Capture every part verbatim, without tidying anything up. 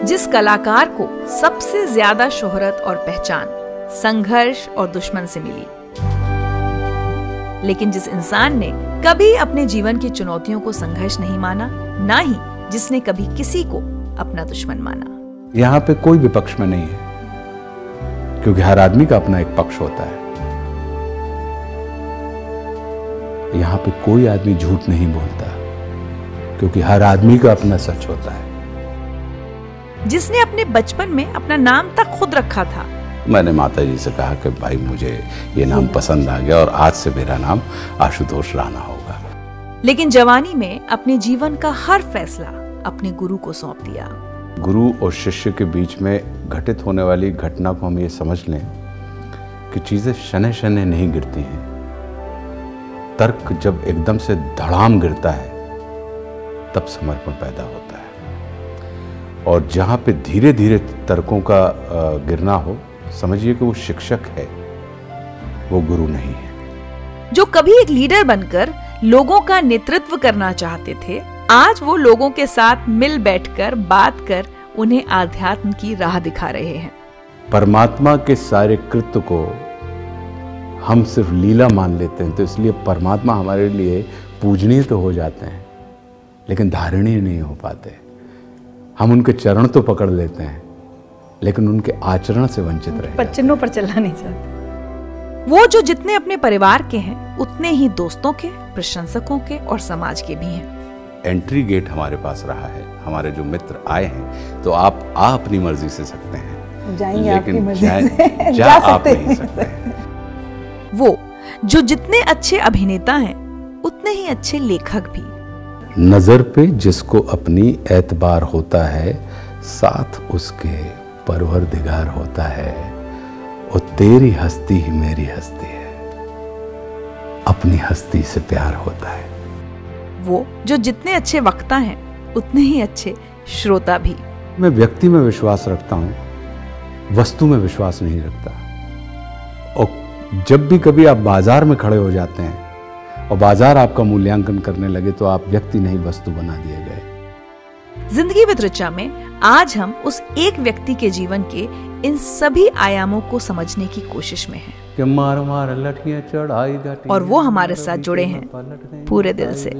जिस कलाकार को सबसे ज्यादा शोहरत और पहचान संघर्ष और दुश्मन से मिली, लेकिन जिस इंसान ने कभी अपने जीवन की चुनौतियों को संघर्ष नहीं माना, ना ही जिसने कभी किसी को अपना दुश्मन माना। यहाँ पे कोई विपक्ष में नहीं है, क्योंकि हर आदमी का अपना एक पक्ष होता है। यहाँ पे कोई आदमी झूठ नहीं बोलता, क्योंकि हर आदमी का अपना सच होता है। जिसने अपने बचपन में अपना नाम तक खुद रखा था। मैंने माता जी से कहा कि भाई मुझे ये नाम पसंद आ गया और आज से मेरा नाम आशुतोष राणा होगा। लेकिन जवानी में अपने जीवन का हर फैसला अपने गुरु को सौंप दिया। गुरु और शिष्य के बीच में घटित होने वाली घटना को हम ये समझ लें कि चीजें शनै शनै नहीं गिरती हैं। तर्क जब एकदम से धड़ाम गिरता है तब समर्पण पैदा होता है, और जहां पे धीरे धीरे तर्कों का गिरना हो, समझिए कि वो शिक्षक है, वो गुरु नहीं है। जो कभी एक लीडर बनकर लोगों का नेतृत्व करना चाहते थे, आज वो लोगों के साथ मिल बैठकर बात कर उन्हें आध्यात्म की राह दिखा रहे हैं। परमात्मा के सारे कृत्य को हम सिर्फ लीला मान लेते हैं, तो इसलिए परमात्मा हमारे लिए पूजनीय तो हो जाते हैं, लेकिन धारणीय नहीं हो पाते। हम उनके चरण तो पकड़ लेते हैं, लेकिन उनके आचरण से वंचित रहे, पच्चीनों पर चलना नहीं चाहते। वो जो जितने अपने परिवार के हैं, उतने ही दोस्तों के, प्रशंसकों के और समाज के भी हैं। एंट्री गेट हमारे पास रहा है। हमारे जो मित्र आए हैं, तो आप आ अपनी मर्जी से सकते हैं, जाएंगे लेकिन आपकी मर्जी जा, से। जा जा आप सकते नहीं सकते। वो जो जितने अच्छे अभिनेता हैं, उतने ही अच्छे लेखक भी। नजर पे जिसको अपनी एतबार होता है, साथ उसके परवरदिगार होता है। और तेरी हस्ती ही मेरी हस्ती है, अपनी हस्ती से प्यार होता है। वो जो जितने अच्छे वक्ता हैं, उतने ही अच्छे श्रोता भी। मैं व्यक्ति में विश्वास रखता हूं, वस्तु में विश्वास नहीं रखता। और जब भी कभी आप बाजार में खड़े हो जाते हैं और बाजार आपका मूल्यांकन करने लगे, तो आप व्यक्ति नहीं वस्तु बना दिए गए। जिंदगी विद ऋचा में आज हम उस एक व्यक्ति के जीवन के इन सभी आयामों को समझने की कोशिश में हैं। कि मार मार लठियां चढ़ाई घाटी, और वो हमारे साथ जुड़े हैं पूरे दिल से।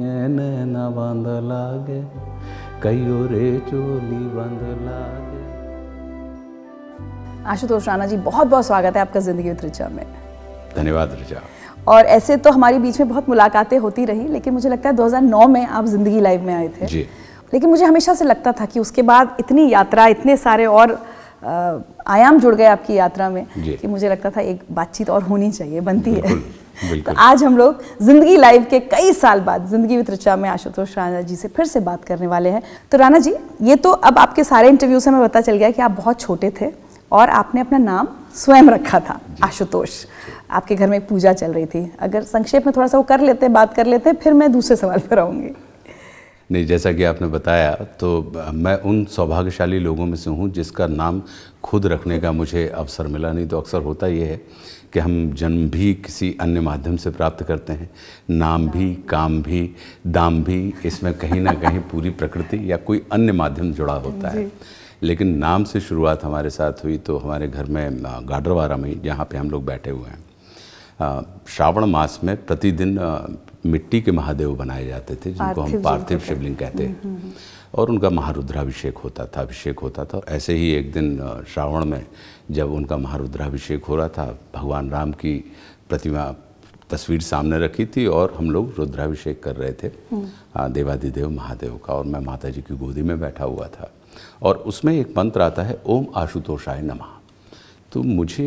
आशुतोष राणा जी, बहुत बहुत स्वागत है आपका जिंदगी विद ऋचा में। धन्यवाद ऋचा। और ऐसे तो हमारी बीच में बहुत मुलाकातें होती रही, लेकिन मुझे लगता है दो हज़ार नौ में आप जिंदगी लाइव में आए थे जी। लेकिन मुझे हमेशा से लगता था कि उसके बाद इतनी यात्रा, इतने सारे और आयाम जुड़ गए आपकी यात्रा में कि मुझे लगता था एक बातचीत और होनी चाहिए, बनती है। बिल्कुल। तो आज हम लोग जिंदगी लाइव के कई साल बाद जिंदगी विद ऋचा में आशुतोष राणा जी से फिर से बात करने वाले हैं। तो राणा जी, ये तो अब आपके सारे इंटरव्यू से हमें पता चल गया कि आप बहुत छोटे थे और आपने अपना नाम स्वयं रखा था, आशुतोष। आपके घर में एक पूजा चल रही थी। अगर संक्षेप में थोड़ा सा वो कर लेते, बात कर लेते, फिर मैं दूसरे सवाल पर आऊँगी। नहीं, जैसा कि आपने बताया, तो मैं उन सौभाग्यशाली लोगों में से हूँ जिसका नाम खुद रखने का मुझे अवसर मिला। नहीं तो अक्सर होता ये है कि हम जन्म भी किसी अन्य माध्यम से प्राप्त करते हैं, नाम भी, काम भी, दाम भी, इसमें कहीं ना कहीं पूरी प्रकृति या कोई अन्य माध्यम जुड़ा होता है। लेकिन नाम से शुरुआत हमारे साथ हुई तो हमारे घर में गाडरवारा में, जहाँ पे हम लोग बैठे हुए हैं, श्रावण मास में प्रतिदिन मिट्टी के महादेव बनाए जाते थे, जिनको हम पार्थिव शिवलिंग कहते हैं, और उनका महारुद्राभिषेक होता था, अभिषेक होता था। ऐसे ही एक दिन श्रावण में जब उनका महारुद्राभिषेक हो रहा था, भगवान राम की प्रतिमा तस्वीर सामने रखी थी और हम लोग रुद्राभिषेक कर रहे थे देवादिदेव महादेव का, और मैं माता जी की गोदी में बैठा हुआ था। और उसमें एक मंत्र आता है, ओम आशुतोषाय नमः। तो मुझे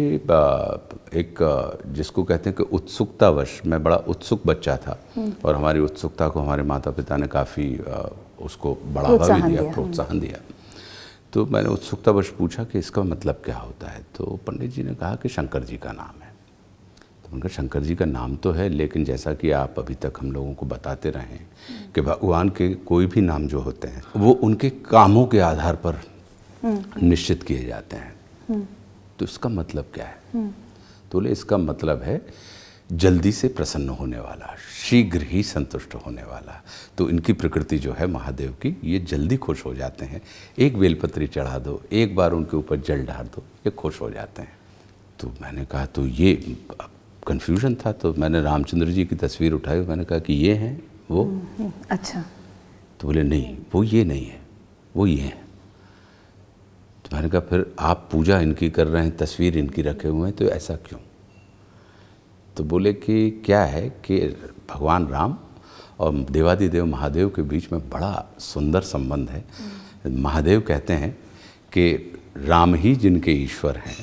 एक, जिसको कहते हैं कि उत्सुकतावश, मैं बड़ा उत्सुक बच्चा था और हमारी उत्सुकता को हमारे माता पिता ने काफ़ी उसको बढ़ावा भी दिया, प्रोत्साहन दिया। तो मैंने उत्सुकतावश पूछा कि इसका मतलब क्या होता है। तो पंडित जी ने कहा कि शंकर जी का नाम है। तो उनका शंकर जी का नाम तो है, लेकिन जैसा कि आप अभी तक हम लोगों को बताते रहे हैं कि भगवान के कोई भी नाम जो होते हैं वो उनके कामों के आधार पर निश्चित किए जाते हैं। तो इसका मतलब क्या है? तो बोले इसका मतलब है जल्दी से प्रसन्न होने वाला, शीघ्र ही संतुष्ट होने वाला। तो इनकी प्रकृति जो है महादेव की, ये जल्दी खुश हो जाते हैं। एक बेलपत्री चढ़ा दो, एक बार उनके ऊपर जल ढार दो, ये खुश हो जाते हैं। तो मैंने कहा, तो ये कन्फ्यूजन था, तो मैंने रामचंद्र जी की तस्वीर उठाई, मैंने कहा कि ये हैं वो। अच्छा। तो बोले नहीं, वो ये नहीं है, वो ये हैं। तो मैंने कहा फिर आप पूजा इनकी कर रहे हैं, तस्वीर इनकी रखे हुए हैं, तो ऐसा क्यों? तो बोले कि क्या है कि भगवान राम और देवादिदेव महादेव के बीच में बड़ा सुंदर संबंध है। महादेव कहते हैं कि राम ही जिनके ईश्वर हैं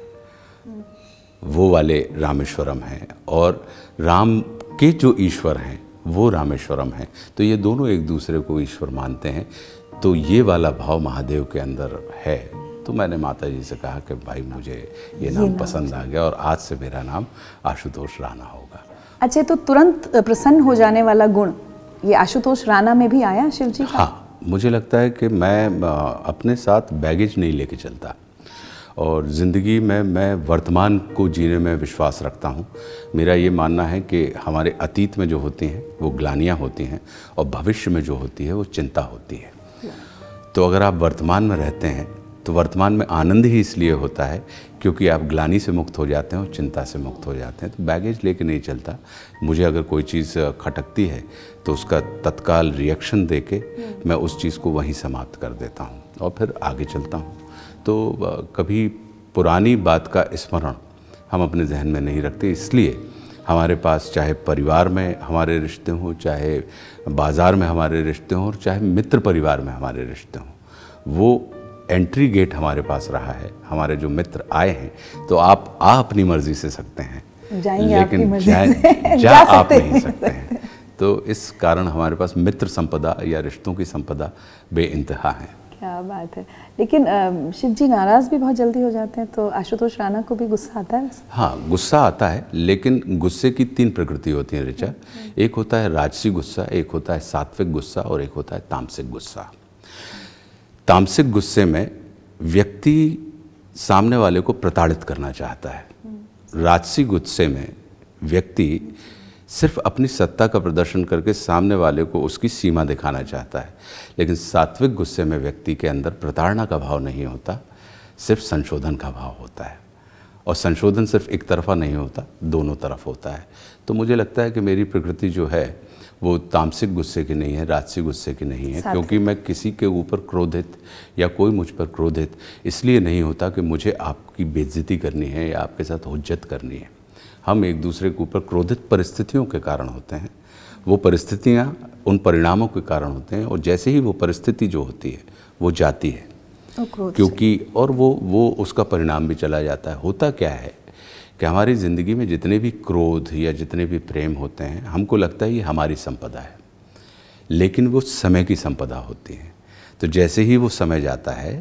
वो वाले रामेश्वरम हैं, और राम के जो ईश्वर हैं वो रामेश्वरम हैं। तो ये दोनों एक दूसरे को ईश्वर मानते हैं। तो ये वाला भाव महादेव के अंदर है। तो मैंने माता जी से कहा कि भाई मुझे ये नाम, नाम पसंद आ गया, और आज से मेरा नाम आशुतोष राणा होगा। अच्छा, तो तुरंत प्रसन्न हो जाने वाला गुण ये आशुतोष राणा में भी आया शिव जी का? हाँ, मुझे लगता है कि मैं अपने साथ बैगेज नहीं लेके चलता, और ज़िंदगी में मैं वर्तमान को जीने में विश्वास रखता हूँ। मेरा ये मानना है कि हमारे अतीत में जो होती हैं वो ग्लानियाँ होती हैं, और भविष्य में जो होती है वो चिंता होती है। तो अगर आप वर्तमान में रहते हैं तो वर्तमान में आनंद ही इसलिए होता है क्योंकि आप ग्लानि से मुक्त हो जाते हैं और चिंता से मुक्त हो जाते हैं। तो बैगेज लेके नहीं चलता। मुझे अगर कोई चीज़ खटकती है तो उसका तत्काल रिएक्शन देके मैं उस चीज़ को वहीं समाप्त कर देता हूँ और फिर आगे चलता हूँ। तो कभी पुरानी बात का स्मरण हम अपने जहन में नहीं रखते, इसलिए हमारे पास चाहे परिवार में हमारे रिश्ते हों, चाहे बाज़ार में हमारे रिश्ते हों, और चाहे मित्र परिवार में हमारे रिश्ते हों, वो एंट्री गेट हमारे पास रहा है। हमारे जो मित्र आए हैं तो आप आ अपनी मर्जी से सकते हैं, लेकिन जा, जा, जा आप नहीं सकते हैं। तो इस कारण हमारे पास मित्र संपदा या रिश्तों की संपदा बेइंतहा है। क्या बात है। लेकिन शिव जी नाराज़ भी बहुत जल्दी हो जाते हैं, तो आशुतोष राणा को भी गुस्सा आता है? हाँ, गुस्सा आता है, लेकिन गुस्से की तीन प्रकृति होती है ऋचा। एक होता है राजसी गुस्सा, एक होता है सात्विक गुस्सा, और एक होता है तामसिक गुस्सा। तामसिक गुस्से में व्यक्ति सामने वाले को प्रताड़ित करना चाहता है। राजसी गुस्से में व्यक्ति सिर्फ अपनी सत्ता का प्रदर्शन करके सामने वाले को उसकी सीमा दिखाना चाहता है। लेकिन सात्विक गुस्से में व्यक्ति के अंदर प्रताड़ना का भाव नहीं होता, सिर्फ संशोधन का भाव होता है। और संशोधन सिर्फ एक तरफा नहीं होता, दोनों तरफ होता है। तो मुझे लगता है कि मेरी प्रकृति जो है वो तामसिक गुस्से की नहीं है, राजसी गुस्से की नहीं है, क्योंकि मैं किसी के ऊपर क्रोधित या कोई मुझ पर क्रोधित इसलिए नहीं होता कि मुझे आपकी बेइज्जती करनी है या आपके साथ हुज्जत करनी है। हम एक दूसरे के ऊपर क्रोधित परिस्थितियों के कारण होते हैं। वो परिस्थितियाँ उन परिणामों के कारण होते हैं, और जैसे ही वो परिस्थिति जो होती है वो जाती है, क्योंकि और वो वो उसका परिणाम भी चला जाता है। होता क्या है कि हमारी ज़िंदगी में जितने भी क्रोध या जितने भी प्रेम होते हैं, हमको लगता है ये हमारी संपदा है, लेकिन वो समय की संपदा होती है। तो जैसे ही वो समय जाता है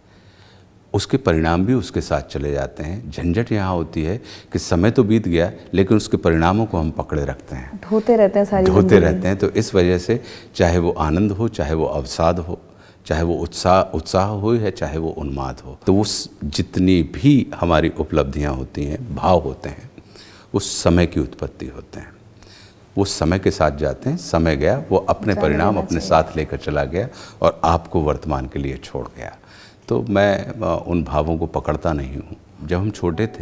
उसके परिणाम भी उसके साथ चले जाते हैं। झंझट यहाँ होती है कि समय तो बीत गया, लेकिन उसके परिणामों को हम पकड़े रखते हैं, ढोते रहते हैं सारी ढोते रहते हैं। तो इस वजह से चाहे वो आनंद हो, चाहे वो अवसाद हो, चाहे वो उत्साह उत्साह हो या चाहे वो उन्माद हो, तो उस जितनी भी हमारी उपलब्धियाँ होती हैं, भाव होते हैं, वो समय की उत्पत्ति होते हैं। वो समय के साथ जाते हैं। समय गया, वो अपने परिणाम अपने साथ लेकर चला गया और आपको वर्तमान के लिए छोड़ गया। तो मैं उन भावों को पकड़ता नहीं हूँ। जब हम छोटे थे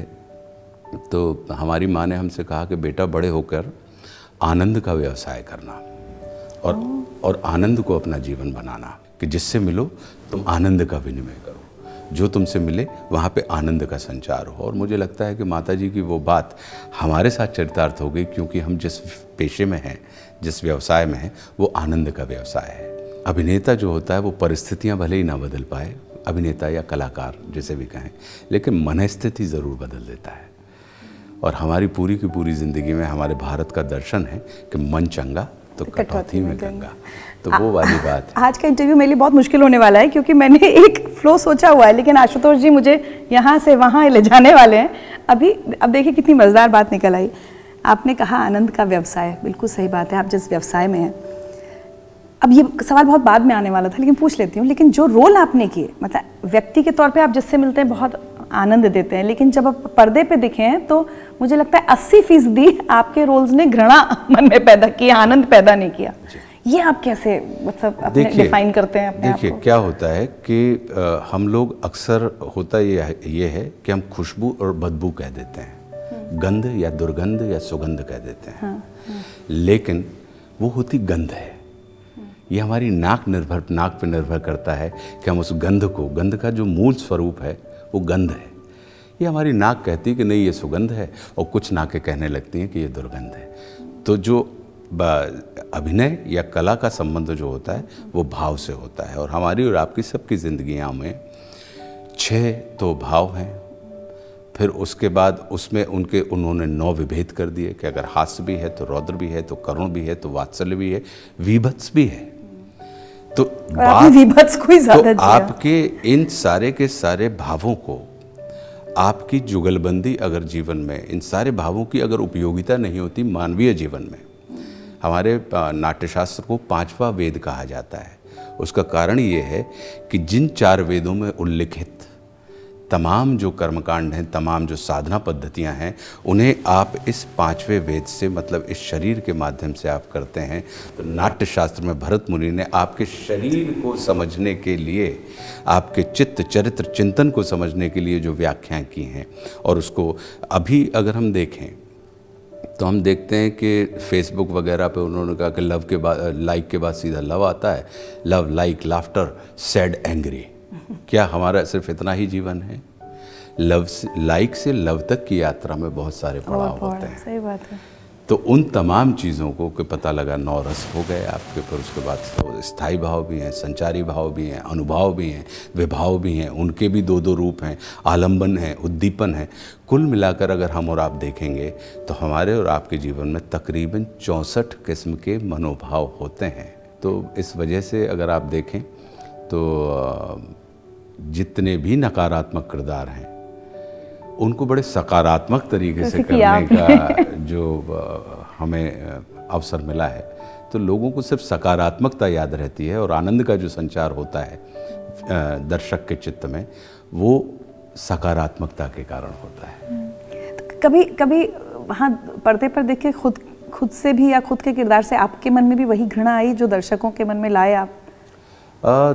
तो हमारी माँ ने हमसे कहा कि बेटा बड़े होकर आनंद का व्यवसाय करना और और आनंद को अपना जीवन बनाना, कि जिससे मिलो तुम आनंद का विनिमय करो, जो तुमसे मिले वहाँ पे आनंद का संचार हो। और मुझे लगता है कि माता जी की वो बात हमारे साथ चरितार्थ हो गई, क्योंकि हम जिस पेशे में हैं, जिस व्यवसाय में हैं, वो आनंद का व्यवसाय है। अभिनेता जो होता है वो परिस्थितियाँ भले ही ना बदल पाए, अभिनेता या कलाकार जैसे भी कहें, लेकिन मनस्थिति ज़रूर बदल देता है। और हमारी पूरी की पूरी ज़िंदगी में हमारे भारत का दर्शन है कि मन चंगा तो कटौती में गंगा। तो वो वाली बात है। आज का इंटरव्यू मेरे लिए बहुत मुश्किल होने वाला है, क्योंकि मैंने एक फ्लो सोचा हुआ है, लेकिन आशुतोष जी मुझे यहाँ से वहाँ ले जाने वाले हैं। अभी अब देखिए कितनी मज़ेदार बात निकल आई। आपने कहा आनंद का व्यवसाय, बिल्कुल सही बात है, आप जिस व्यवसाय में हैं। अब ये सवाल बहुत बाद में आने वाला था, लेकिन पूछ लेती हूँ, लेकिन जो रोल आपने किए, मतलब व्यक्ति के तौर पे आप जिससे मिलते हैं बहुत आनंद देते हैं, लेकिन जब आप पर्दे पे दिखे हैं तो मुझे लगता है अस्सी फीसदी आपके रोल्स ने घृणा मन में पैदा की, आनंद पैदा नहीं किया। ये आप कैसे मतलब अपने डिफाइन करते हैं अपने आप को? देखिए क्या होता है कि आ, हम लोग अक्सर होता ये ये है कि हम खुशबू और बदबू कह देते हैं, गंध या दुर्गंध या सुगंध कह देते हैं। हाँ, हाँ। लेकिन वो होती गंध है। ये हमारी नाक निर्भर नाक पे निर्भर करता है कि हम उस गंध को, गंध का जो मूल स्वरूप है वो गंध है। ये हमारी नाक कहती है कि नहीं ये सुगंध है, और कुछ नाकें कहने लगती हैं कि ये दुर्गंध है। तो जो अभिनय या कला का संबंध जो होता है वो भाव से होता है, और हमारी और आपकी सबकी ज़िंदगियाँ में छह तो भाव हैं। फिर उसके बाद उसमें उनके उन्होंने नौ विभेद कर दिए कि अगर हास्य भी है तो रौद्र भी है, तो करुण भी है, तो वात्सल्य भी है, वीभत्स भी है। तो बात वीभत्स कोई ज़्यादा तो आपके इन सारे के सारे भावों को, आपकी जुगलबंदी अगर जीवन में इन सारे भावों की अगर उपयोगिता नहीं होती मानवीय जीवन में, हमारे नाट्यशास्त्र को पांचवा वेद कहा जाता है। उसका कारण ये है कि जिन चार वेदों में उल्लिखित तमाम जो कर्मकांड हैं, तमाम जो साधना पद्धतियां हैं, उन्हें आप इस पांचवें वेद से, मतलब इस शरीर के माध्यम से आप करते हैं। तो नाट्यशास्त्र में भरत मुनि ने आपके शरीर को समझने के लिए, आपके चित्त चरित्र चिंतन को समझने के लिए जो व्याख्याएं की हैं, और उसको अभी अगर हम देखें तो हम देखते हैं कि फेसबुक वगैरह पे उन्होंने कहा कि लव के बाद, लाइक के बाद सीधा लव आता है, love like laughter sad angry. क्या हमारा सिर्फ इतना ही जीवन है? लव से लाइक से लव तक की यात्रा में बहुत सारे पड़ाव होते हैं। सही बात है। तो उन तमाम चीज़ों को कि पता लगा नौ रस हो गए आपके, फिर उसके बाद स्थायी भाव भी हैं, संचारी भाव भी हैं, अनुभाव भी हैं, विभाव भी हैं, उनके भी दो दो रूप हैं, आलंबन है, उद्दीपन है। कुल मिलाकर अगर हम और आप देखेंगे तो हमारे और आपके जीवन में तकरीबन चौंसठ किस्म के मनोभाव होते हैं। तो इस वजह से अगर आप देखें तो जितने भी नकारात्मक किरदार हैं उनको बड़े सकारात्मक तरीके से करने का जो हमें अवसर मिला है, तो लोगों को सिर्फ सकारात्मकता याद रहती है, और आनंद का जो संचार होता है दर्शक के चित्त में वो सकारात्मकता के कारण होता है। तो कभी कभी वहाँ पर्दे पर देख के खुद खुद से भी या खुद के किरदार से आपके मन में भी वही घृणा आई जो दर्शकों के मन में लाए आप? आ,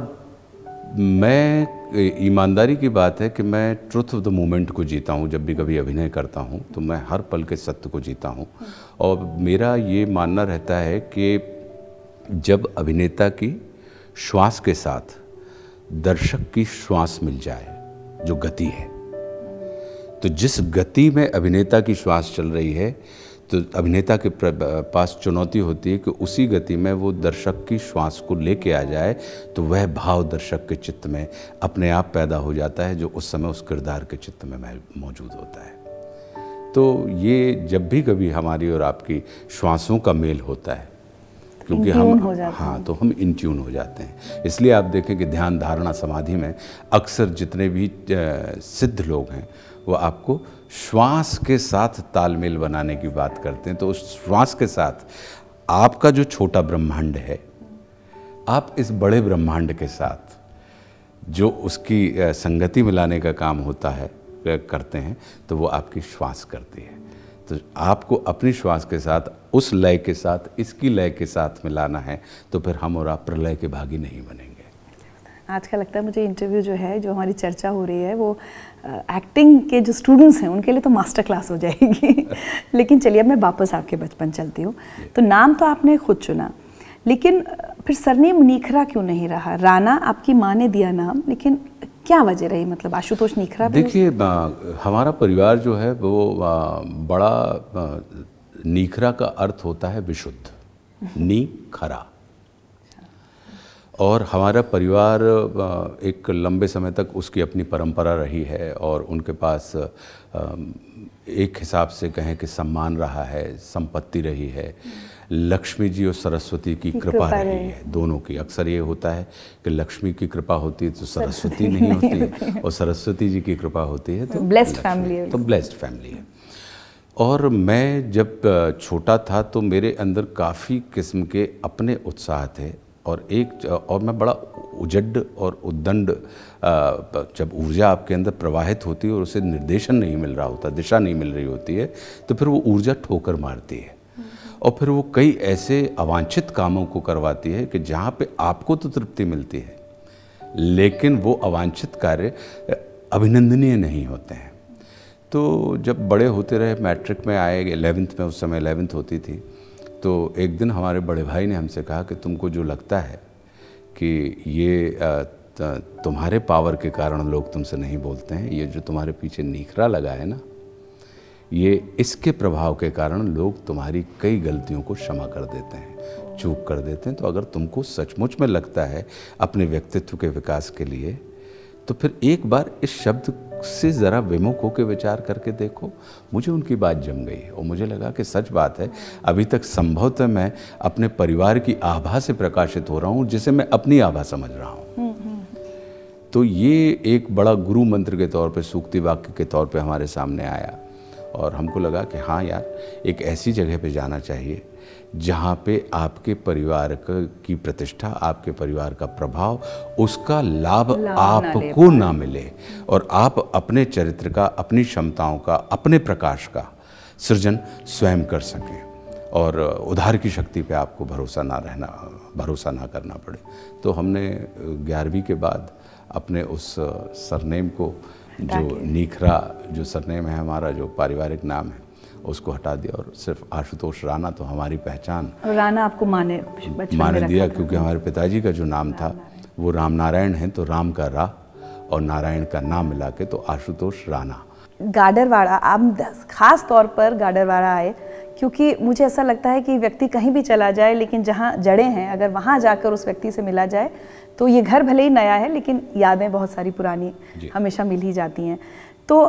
मैं ईमानदारी की बात है कि मैं ट्रुथ ऑफ द मोमेंट को जीता हूँ। जब भी कभी अभिनय करता हूँ तो मैं हर पल के सत्य को जीता हूँ, और मेरा ये मानना रहता है कि जब अभिनेता की श्वास के साथ दर्शक की श्वास मिल जाए, जो गति है, तो जिस गति में अभिनेता की श्वास चल रही है, तो अभिनेता के पास चुनौती होती है कि उसी गति में वो दर्शक की श्वास को लेके आ जाए, तो वह भाव दर्शक के चित्त में अपने आप पैदा हो जाता है जो उस समय उस किरदार के चित्त में मौजूद होता है। तो ये जब भी कभी हमारी और आपकी श्वासों का मेल होता है, क्योंकि हम हाँ तो हम इन ट्यून हो जाते हैं। इसलिए आप देखें कि ध्यान धारणा समाधि में अक्सर जितने भी सिद्ध लोग हैं वो आपको श्वास के साथ तालमेल बनाने की बात करते हैं। तो उस श्वास के साथ आपका जो छोटा ब्रह्मांड है, आप इस बड़े ब्रह्मांड के साथ जो उसकी संगति मिलाने का काम होता है करते हैं, तो वो आपकी श्वास करती है। तो आपको अपनी श्वास के साथ उस लय के साथ इसकी लय के साथ मिलाना है, तो फिर हम और आप प्रलय के भागी नहीं बनेंगे। आज का लगता है मुझे इंटरव्यू जो है, जो हमारी चर्चा हो रही है, वो एक्टिंग के जो स्टूडेंट्स हैं उनके लिए तो मास्टर क्लास हो जाएगी। लेकिन चलिए अब मैं वापस आपके बचपन चलती हूँ। तो नाम तो आपने खुद चुना, लेकिन फिर सरनेम नीखरा क्यों नहीं रहा? राणा आपकी माँ ने दिया नाम, लेकिन क्या वजह रही, मतलब आशुतोष नीखरा? देखिए हमारा परिवार जो है वो बड़ा, नीखरा का अर्थ होता है विशुद्ध, नी खरा, और हमारा परिवार एक लंबे समय तक उसकी अपनी परंपरा रही है, और उनके पास एक हिसाब से कहें कि सम्मान रहा है, संपत्ति रही है, लक्ष्मी जी और सरस्वती की कृपा रही है, दोनों की। अक्सर ये होता है कि लक्ष्मी की कृपा होती है तो सरस्वती नहीं होती है, और सरस्वती जी की कृपा होती है तो ब्लेस्ड फैमिली है। तो ब्लेस्ड फैमिली है। और मैं जब छोटा था तो मेरे अंदर काफ़ी किस्म के अपने उत्साह थे, और एक और मैं बड़ा उजड्ड और उद्दंड, जब ऊर्जा आपके अंदर प्रवाहित होती है और उसे निर्देशन नहीं मिल रहा होता, दिशा नहीं मिल रही होती है, तो फिर वो ऊर्जा ठोकर मारती है और फिर वो कई ऐसे अवांछित कामों को करवाती है कि जहाँ पे आपको तो तृप्ति मिलती है लेकिन वो अवांछित कार्य अभिनंदनीय नहीं होते हैं। तो जब बड़े होते रहे, मैट्रिक में आए, इलेवेंथ में, उस समय इलेवेंथ होती थी, तो एक दिन हमारे बड़े भाई ने हमसे कहा कि तुमको जो लगता है कि ये तुम्हारे पावर के कारण लोग तुमसे नहीं बोलते हैं, ये जो तुम्हारे पीछे नीखरा लगा है ना, ये इसके प्रभाव के कारण लोग तुम्हारी कई गलतियों को क्षमा कर देते हैं, चूक कर देते हैं। तो अगर तुमको सचमुच में लगता है अपने व्यक्तित्व के विकास के लिए, तो फिर एक बार इस शब्द से ज़रा विमुख होकर विचार करके देखो। मुझे उनकी बात जम गई और मुझे लगा कि सच बात है। अभी तक संभवतः मैं अपने परिवार की आभा से प्रकाशित हो रहा हूँ, जिसे मैं अपनी आभा समझ रहा हूँ। तो ये एक बड़ा गुरु मंत्र के तौर पे, सूक्ति वाक्य के तौर पे हमारे सामने आया और हमको लगा कि हाँ यार, एक ऐसी जगह पे जाना चाहिए जहाँ पे आपके परिवार की प्रतिष्ठा, आपके परिवार का प्रभाव, उसका लाभ आपको ना मिले और आप अपने चरित्र का, अपनी क्षमताओं का, अपने प्रकाश का सृजन स्वयं कर सकें और उधार की शक्ति पे आपको भरोसा ना रहना, भरोसा ना करना पड़े। तो हमने ग्यारहवीं के बाद अपने उस सरनेम को, जो नीखरा जो सरनेम है हमारा, जो पारिवारिक नाम है, उसको हटा दिया और सिर्फ आशुतोष राणा, तो हमारी पहचान। राणा आपको माने माने दिया क्योंकि हमारे पिताजी का जो नाम था वो राम नारायण है, तो राम का रा और नारायण का नाम मिला के तो आशुतोष राणा। गाडरवाड़ा, आप खास तौर पर गाडरवाड़ा आए क्योंकि मुझे ऐसा लगता है कि व्यक्ति कहीं भी चला जाए, लेकिन जहाँ जड़ें हैं अगर वहाँ जाकर उस व्यक्ति से मिला जाए तो ये घर भले ही नया है लेकिन यादें बहुत सारी पुरानी हमेशा मिल ही जाती हैं। तो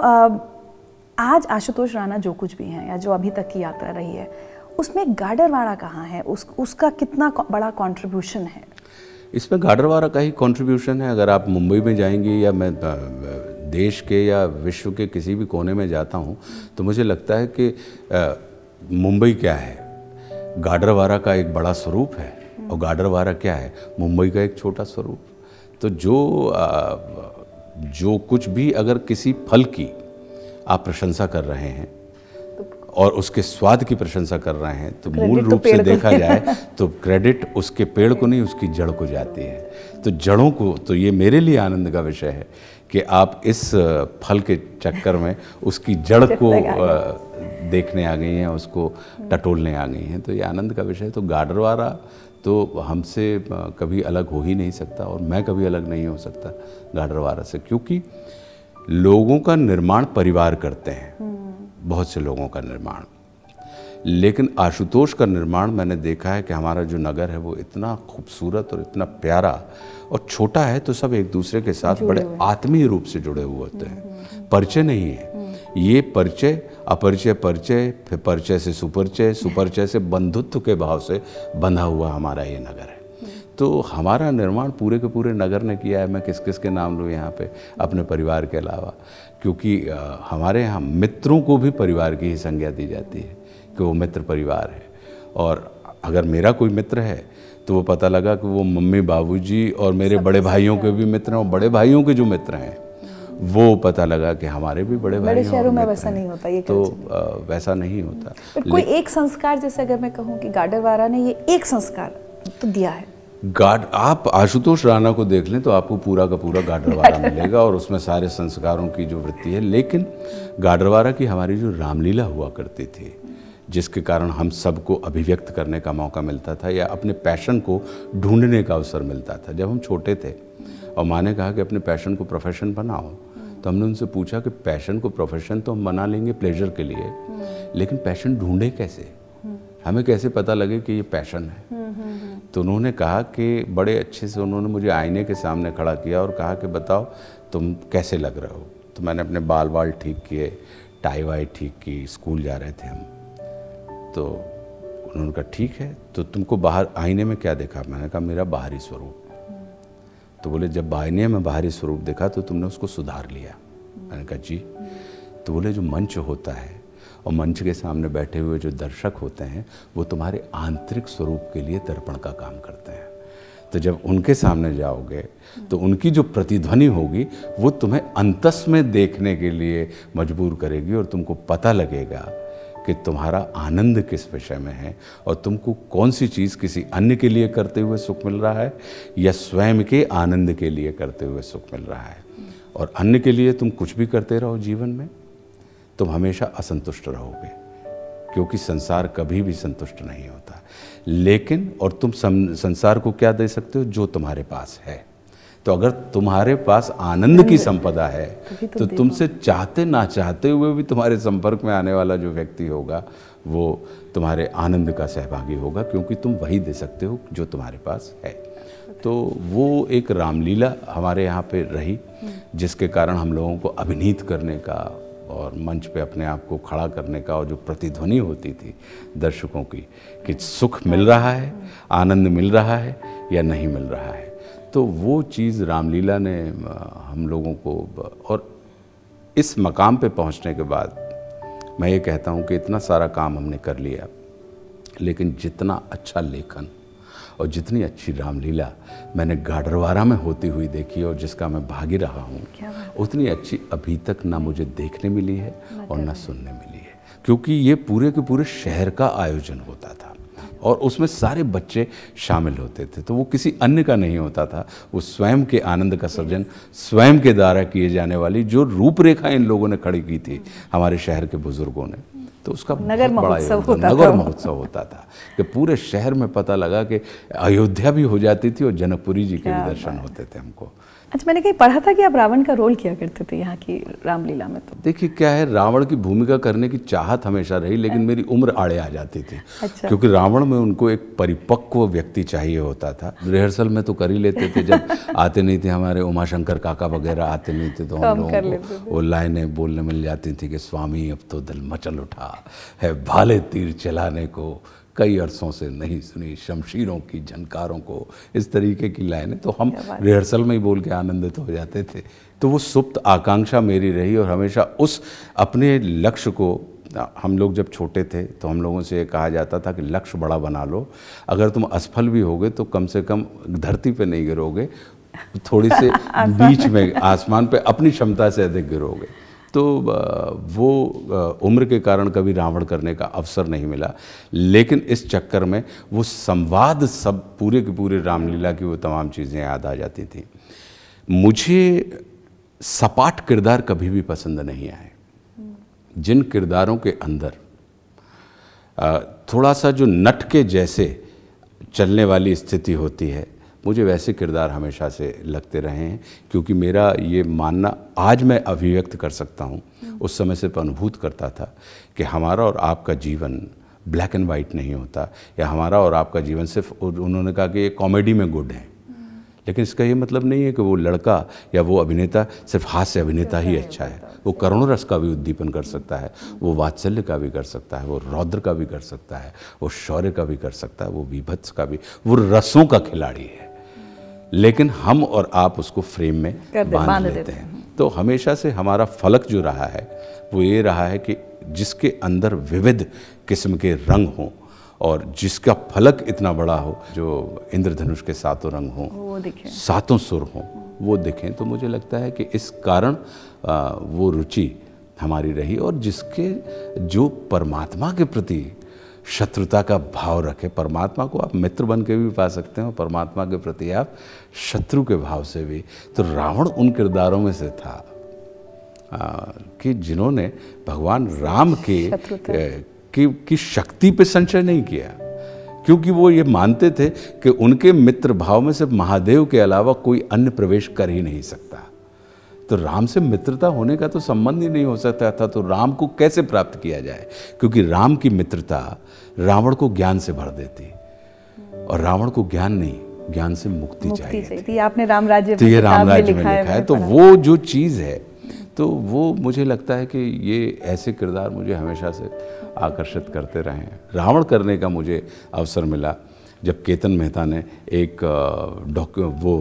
आज आशुतोष राणा जो कुछ भी हैं या जो अभी तक की यात्रा रही है, उसमें गाडरवाड़ा कहाँ है, उस उसका कितना बड़ा कंट्रीब्यूशन है? इसमें गाडरवाड़ा का ही कंट्रीब्यूशन है। अगर आप मुंबई में जाएंगे या मैं देश के या विश्व के किसी भी कोने में जाता हूँ तो मुझे लगता है कि मुंबई क्या है, गाडरवाड़ा का एक बड़ा स्वरूप है और गाडरवाड़ा क्या है, मुंबई का एक छोटा स्वरूप। तो जो आ, जो कुछ भी अगर किसी फल की आप प्रशंसा कर रहे हैं और उसके स्वाद की प्रशंसा कर रहे हैं तो मूल रूप से देखा जाए तो क्रेडिट उसके पेड़ को नहीं, उसकी जड़ को जाती है। तो जड़ों को, तो ये मेरे लिए आनंद का विषय है कि आप इस फल के चक्कर में उसकी जड़ को देखने आ गई हैं, उसको टटोलने आ गई हैं, तो ये आनंद का विषय है। तो गाडरवाड़ा तो हमसे कभी अलग हो ही नहीं सकता और मैं कभी अलग नहीं हो सकता गाडरवाड़ा से, क्योंकि लोगों का निर्माण परिवार करते हैं, बहुत से लोगों का निर्माण, लेकिन आशुतोष का निर्माण मैंने देखा है कि हमारा जो नगर है वो इतना खूबसूरत और इतना प्यारा और छोटा है, तो सब एक दूसरे के साथ बड़े आत्मीय रूप से जुड़े हुए होते हैं। परिचय नहीं है ये, परिचय अपरिचय, परिचय फिर परिचय से सुपरिचय, सुपरिचय से बंधुत्व के भाव से बंधा हुआ हमारा ये नगर है। तो हमारा निर्माण पूरे के पूरे नगर ने किया है। मैं किस किस के नाम लूँ यहाँ पे अपने परिवार के अलावा, क्योंकि हमारे यहाँ मित्रों को भी परिवार की ही संज्ञा दी जाती है कि वो मित्र परिवार है। और अगर मेरा कोई मित्र है तो वो पता लगा कि वो मम्मी बाबूजी और मेरे बड़े भाइयों के भी मित्र हैं और बड़े भाइयों के जो मित्र हैं वो पता लगा कि हमारे भी बड़े भाई। बड़े शहरों में वैसा नहीं होता, ये तो आ, वैसा नहीं होता। पर कोई एक संस्कार, जैसे अगर मैं कहूँ कि गाडरवाड़ा ने ये एक संस्कार तो दिया है। गाड आप आशुतोष राणा को देख लें तो आपको पूरा का पूरा गाडरवाड़ा मिलेगा और उसमें सारे संस्कारों की जो वृत्ति है। लेकिन गाडरवाड़ा की हमारी जो रामलीला हुआ करती थी, जिसके कारण हम सबको अभिव्यक्त करने का मौका मिलता था या अपने पैशन को ढूंढने का अवसर मिलता था। जब हम छोटे थे और माँ ने कहा कि अपने पैशन को प्रोफेशन बनाओ, तो हमने उनसे पूछा कि पैशन को प्रोफेशन तो हम बना लेंगे प्लेजर के लिए, लेकिन पैशन ढूंढे कैसे, हमें कैसे पता लगे कि ये पैशन है। तो उन्होंने कहा कि बड़े अच्छे से उन्होंने मुझे आईने के सामने खड़ा किया और कहा कि बताओ तुम कैसे लग रहे हो। तो मैंने अपने बाल बाल ठीक किए, टाई वाई ठीक की, स्कूल जा रहे थे हम। तो उन्होंने कहा ठीक है, तो तुमको बाहर आईने में क्या देखा? मैंने कहा मेरा बाहरी स्वरूप। तो बोले जब आईने में बाहरी स्वरूप देखा तो तुमने उसको सुधार लिया? मैंने कहा जी। तो बोले जो मंच होता है और मंच के सामने बैठे हुए जो दर्शक होते हैं वो तुम्हारे आंतरिक स्वरूप के लिए दर्पण का काम करते हैं। तो जब उनके सामने जाओगे तो उनकी जो प्रतिध्वनि होगी वो तुम्हें अंतस में देखने के लिए मजबूर करेगी और तुमको पता लगेगा कि तुम्हारा आनंद किस विषय में है और तुमको कौन सी चीज़ किसी अन्य के लिए करते हुए सुख मिल रहा है या स्वयं के आनंद के लिए करते हुए सुख मिल रहा है। और अन्य के लिए तुम कुछ भी करते रहो जीवन में, तुम हमेशा असंतुष्ट रहोगे, क्योंकि संसार कभी भी संतुष्ट नहीं होता। लेकिन और तुम संसार को क्या दे सकते हो? जो तुम्हारे पास है। तो अगर तुम्हारे पास आनंद की संपदा है तो तुमसे चाहते ना चाहते हुए भी तुम्हारे संपर्क में आने वाला जो व्यक्ति होगा वो तुम्हारे आनंद का सहभागी होगा, क्योंकि तुम वही दे सकते हो जो तुम्हारे पास है। तो वो एक रामलीला हमारे यहाँ पे रही, जिसके कारण हम लोगों को अभिनीत करने का और मंच पे अपने आप को खड़ा करने का और जो प्रतिध्वनि होती थी दर्शकों की कि सुख मिल रहा है, आनंद मिल रहा है या नहीं मिल रहा है, तो वो चीज़ रामलीला ने हम लोगों को। और इस मकाम पे पहुंचने के बाद मैं ये कहता हूँ कि इतना सारा काम हमने कर लिया, लेकिन जितना अच्छा लेखन और जितनी अच्छी रामलीला मैंने गाडरवारा में होती हुई देखी और जिसका मैं भागी रहा हूँ, उतनी अच्छी अभी तक ना मुझे देखने मिली है और ना सुनने मिली है, क्योंकि ये पूरे के पूरे शहर का आयोजन होता था और उसमें सारे बच्चे शामिल होते थे। तो वो किसी अन्य का नहीं होता था, वो स्वयं के आनंद का सर्जन स्वयं के द्वारा किए जाने वाली जो रूपरेखा इन लोगों ने खड़ी की थी हमारे शहर के बुजुर्गों ने, तो उसका नगर महोत्सव होता नगर महोत्सव होता था कि पूरे शहर में पता लगा कि अयोध्या भी हो जाती थी और जनकपुरी जी के भी दर्शन होते थे हमको। अच्छा, मैंने कहीं पढ़ा था कि आप रावण का रोल किया करते थे यहाँ की रामलीला में। तो देखिए क्या है, रावण की भूमिका करने की चाहत हमेशा रही, लेकिन मेरी उम्र आड़े आ जाती थी। अच्छा। क्योंकि रावण में उनको एक परिपक्व व्यक्ति चाहिए होता था। रिहर्सल में तो कर ही लेते थे, जब आते नहीं थे हमारे उमाशंकर काका वगैरह आते नहीं थे तो हम लोगों को वो लाइनें बोलने मिल जाती थी कि स्वामी अब तो दिल मचल उठा है भाले तीर चलाने को, कई अरसों से नहीं सुनी शमशीरों की झनकारों को, इस तरीके की लाइनें तो हम रिहर्सल में ही बोल के आनंदित हो जाते थे। तो वो सुप्त आकांक्षा मेरी रही और हमेशा उस अपने लक्ष्य को, हम लोग जब छोटे थे तो हम लोगों से कहा जाता था कि लक्ष्य बड़ा बना लो, अगर तुम असफल भी होगे तो कम से कम धरती पे नहीं गिरोगे, थोड़ी से बीच में आसमान पे अपनी क्षमता से अधिक गिरोगे। तो वो उम्र के कारण कभी रावण करने का अवसर नहीं मिला, लेकिन इस चक्कर में वो संवाद सब पूरे के पूरे रामलीला की वो तमाम चीज़ें याद आ जाती थी। मुझे सपाट किरदार कभी भी पसंद नहीं आए। जिन किरदारों के अंदर थोड़ा सा जो नट के जैसे चलने वाली स्थिति होती है, मुझे वैसे किरदार हमेशा से लगते रहे हैं, क्योंकि मेरा ये मानना आज मैं अभिव्यक्त कर सकता हूँ, उस समय से अनुभूत करता था कि हमारा और आपका जीवन ब्लैक एंड वाइट नहीं होता, या हमारा और आपका जीवन सिर्फ, उन्होंने कहा कि ये कॉमेडी में गुड है, लेकिन इसका ये मतलब नहीं है कि वो लड़का या वो अभिनेता सिर्फ हास्य अभिनेता ही अच्छा है। वो करुण रस का भी उद्दीपन कर सकता है, वो वात्सल्य का भी कर सकता है, वो रौद्र का भी कर सकता है, वो शौर्य का भी कर सकता है, वो विभत्स का भी, वो रसों का खिलाड़ी है। लेकिन हम और आप उसको फ्रेम में बांध लेते हैं। तो हमेशा से हमारा फलक जो रहा है वो ये रहा है कि जिसके अंदर विविध किस्म के रंग हों और जिसका फलक इतना बड़ा हो, जो इंद्रधनुष के सातों रंग हों, सातों सुर हों, वो दिखें। तो मुझे लगता है कि इस कारण आ, वो रुचि हमारी रही, और जिसके जो परमात्मा के प्रति शत्रुता का भाव रखे। परमात्मा को आप मित्र बन के भी पा सकते हो, परमात्मा के प्रति आप शत्रु के भाव से भी। तो रावण उन किरदारों में से था आ, कि जिन्होंने भगवान राम के की, की शक्ति पे संशय नहीं किया, क्योंकि वो ये मानते थे कि उनके मित्र भाव में सिर्फ महादेव के अलावा कोई अन्य प्रवेश कर ही नहीं सकता। तो राम से मित्रता होने का तो संबंध ही नहीं हो सकता था, तो राम को कैसे प्राप्त किया जाए? क्योंकि राम की मित्रता रावण को ज्ञान से भर देती, और रावण को ज्ञान नहीं, ज्ञान से मुक्ति, मुक्ति चाहिए थी। आपने राम राज्य तो ये राम राज्य में लिखा है, है। तो वो जो चीज़ है, तो वो मुझे लगता है कि ये ऐसे किरदार मुझे हमेशा से आकर्षित करते रहे हैं। रावण करने का मुझे अवसर मिला जब केतन मेहता ने एक डॉक वो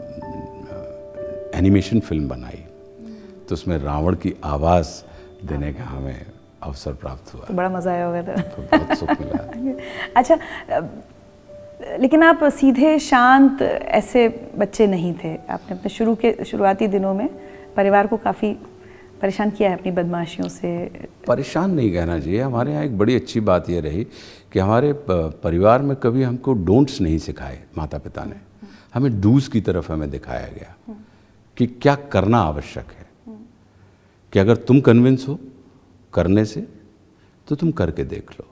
एनिमेशन फिल्म बनाई, तो उसमें रावण की आवाज़ देने का हमें अवसर प्राप्त हुआ। तो बड़ा मज़ा आया होगा। तो बहुत सुख मिला। अच्छा, लेकिन आप सीधे शांत ऐसे बच्चे नहीं थे। आपने अपने शुरू के शुरुआती दिनों में परिवार को काफ़ी परेशान किया है अपनी बदमाशियों से। परेशान नहीं कहना चाहिए, हमारे यहाँ एक बड़ी अच्छी बात यह रही कि हमारे परिवार में कभी हमको डोंट्स नहीं सिखाए माता पिता ने, हमें डूज की तरफ हमें दिखाया गया कि क्या करना आवश्यक है, कि अगर तुम कन्विंस हो करने से तो तुम करके देख लो।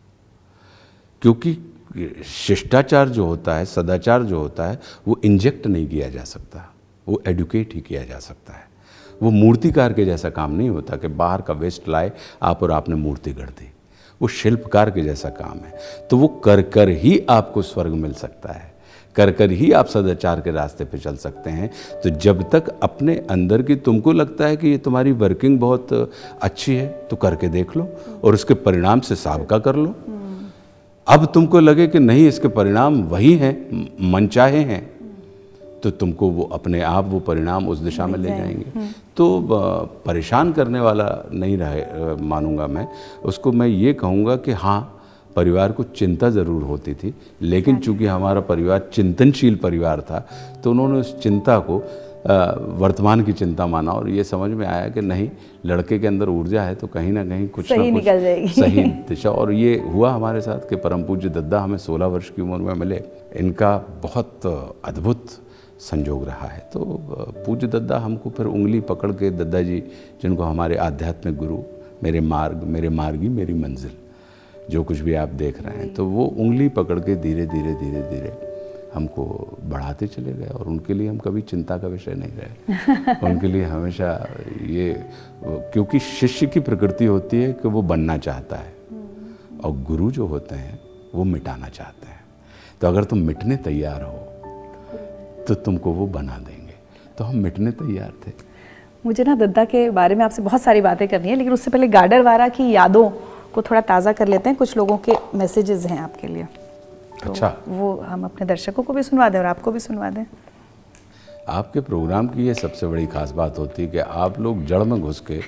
क्योंकि शिष्टाचार जो होता है, सदाचार जो होता है, वो इंजेक्ट नहीं किया जा सकता, वो एडुकेट ही किया जा सकता है। वो मूर्तिकार के जैसा काम नहीं होता कि बाहर का वेस्ट लाए आप और आपने मूर्ति गढ़ दी। वो शिल्पकार के जैसा काम है। तो वो कर कर ही आपको स्वर्ग मिल सकता है, कर कर ही आप सदाचार के रास्ते पे चल सकते हैं। तो जब तक अपने अंदर की तुमको लगता है कि ये तुम्हारी वर्किंग बहुत अच्छी है तो करके देख लो और उसके परिणाम से साबका कर लो। अब तुमको लगे कि नहीं इसके परिणाम वही हैं, मनचाहे हैं, तो तुमको वो अपने आप वो परिणाम उस दिशा में ले जाएंगे। तो परेशान करने वाला नहीं रहे मानूंगा मैं उसको। मैं ये कहूँगा कि हाँ, परिवार को चिंता ज़रूर होती थी, लेकिन चूंकि हमारा परिवार चिंतनशील परिवार था तो उन्होंने उस चिंता को वर्तमान की चिंता माना और ये समझ में आया कि नहीं, लड़के के अंदर ऊर्जा है तो कहीं ना कहीं कुछ सही ना कुछ निकल जाएगी। सही दिशा। और ये हुआ हमारे साथ कि परम पूज्य दद्दा हमें सोलह वर्ष की उम्र में मिले। इनका बहुत अद्भुत संजोग रहा है। तो पूज्य दद्दा हमको फिर उंगली पकड़ के, दद्दा जी जिनको हमारे आध्यात्मिक गुरु, मेरे मार्ग, मेरे मार्गी, मेरी मंजिल, जो कुछ भी आप देख रहे हैं, तो वो उंगली पकड़ के धीरे धीरे धीरे धीरे हमको बढ़ाते चले गए। और उनके लिए हम कभी चिंता का विषय नहीं रहे। उनके लिए हमेशा ये, क्योंकि शिष्य की प्रकृति होती है कि वो बनना चाहता है और गुरु जो होते हैं वो मिटाना चाहते हैं। तो अगर तुम मिटने तैयार हो तो तुमको वो बना देंगे। तो हम मिटने तैयार थे। मुझे ना दद्दा के बारे में आपसे बहुत सारी बातें करनी है, लेकिन उससे पहले गाडरवारा की यादों को थोड़ा ताज़ा कर लेते हैं। कुछ लोगों के मैसेजेस हैं आपके लिए, तो अच्छा, वो हम अपने दर्शकों को भी सुनवा दें और आपको भी सुनवा दें। आपके प्रोग्राम की ये सबसे बड़ी खास बात होती है कि आप लोग जड़ में घुस के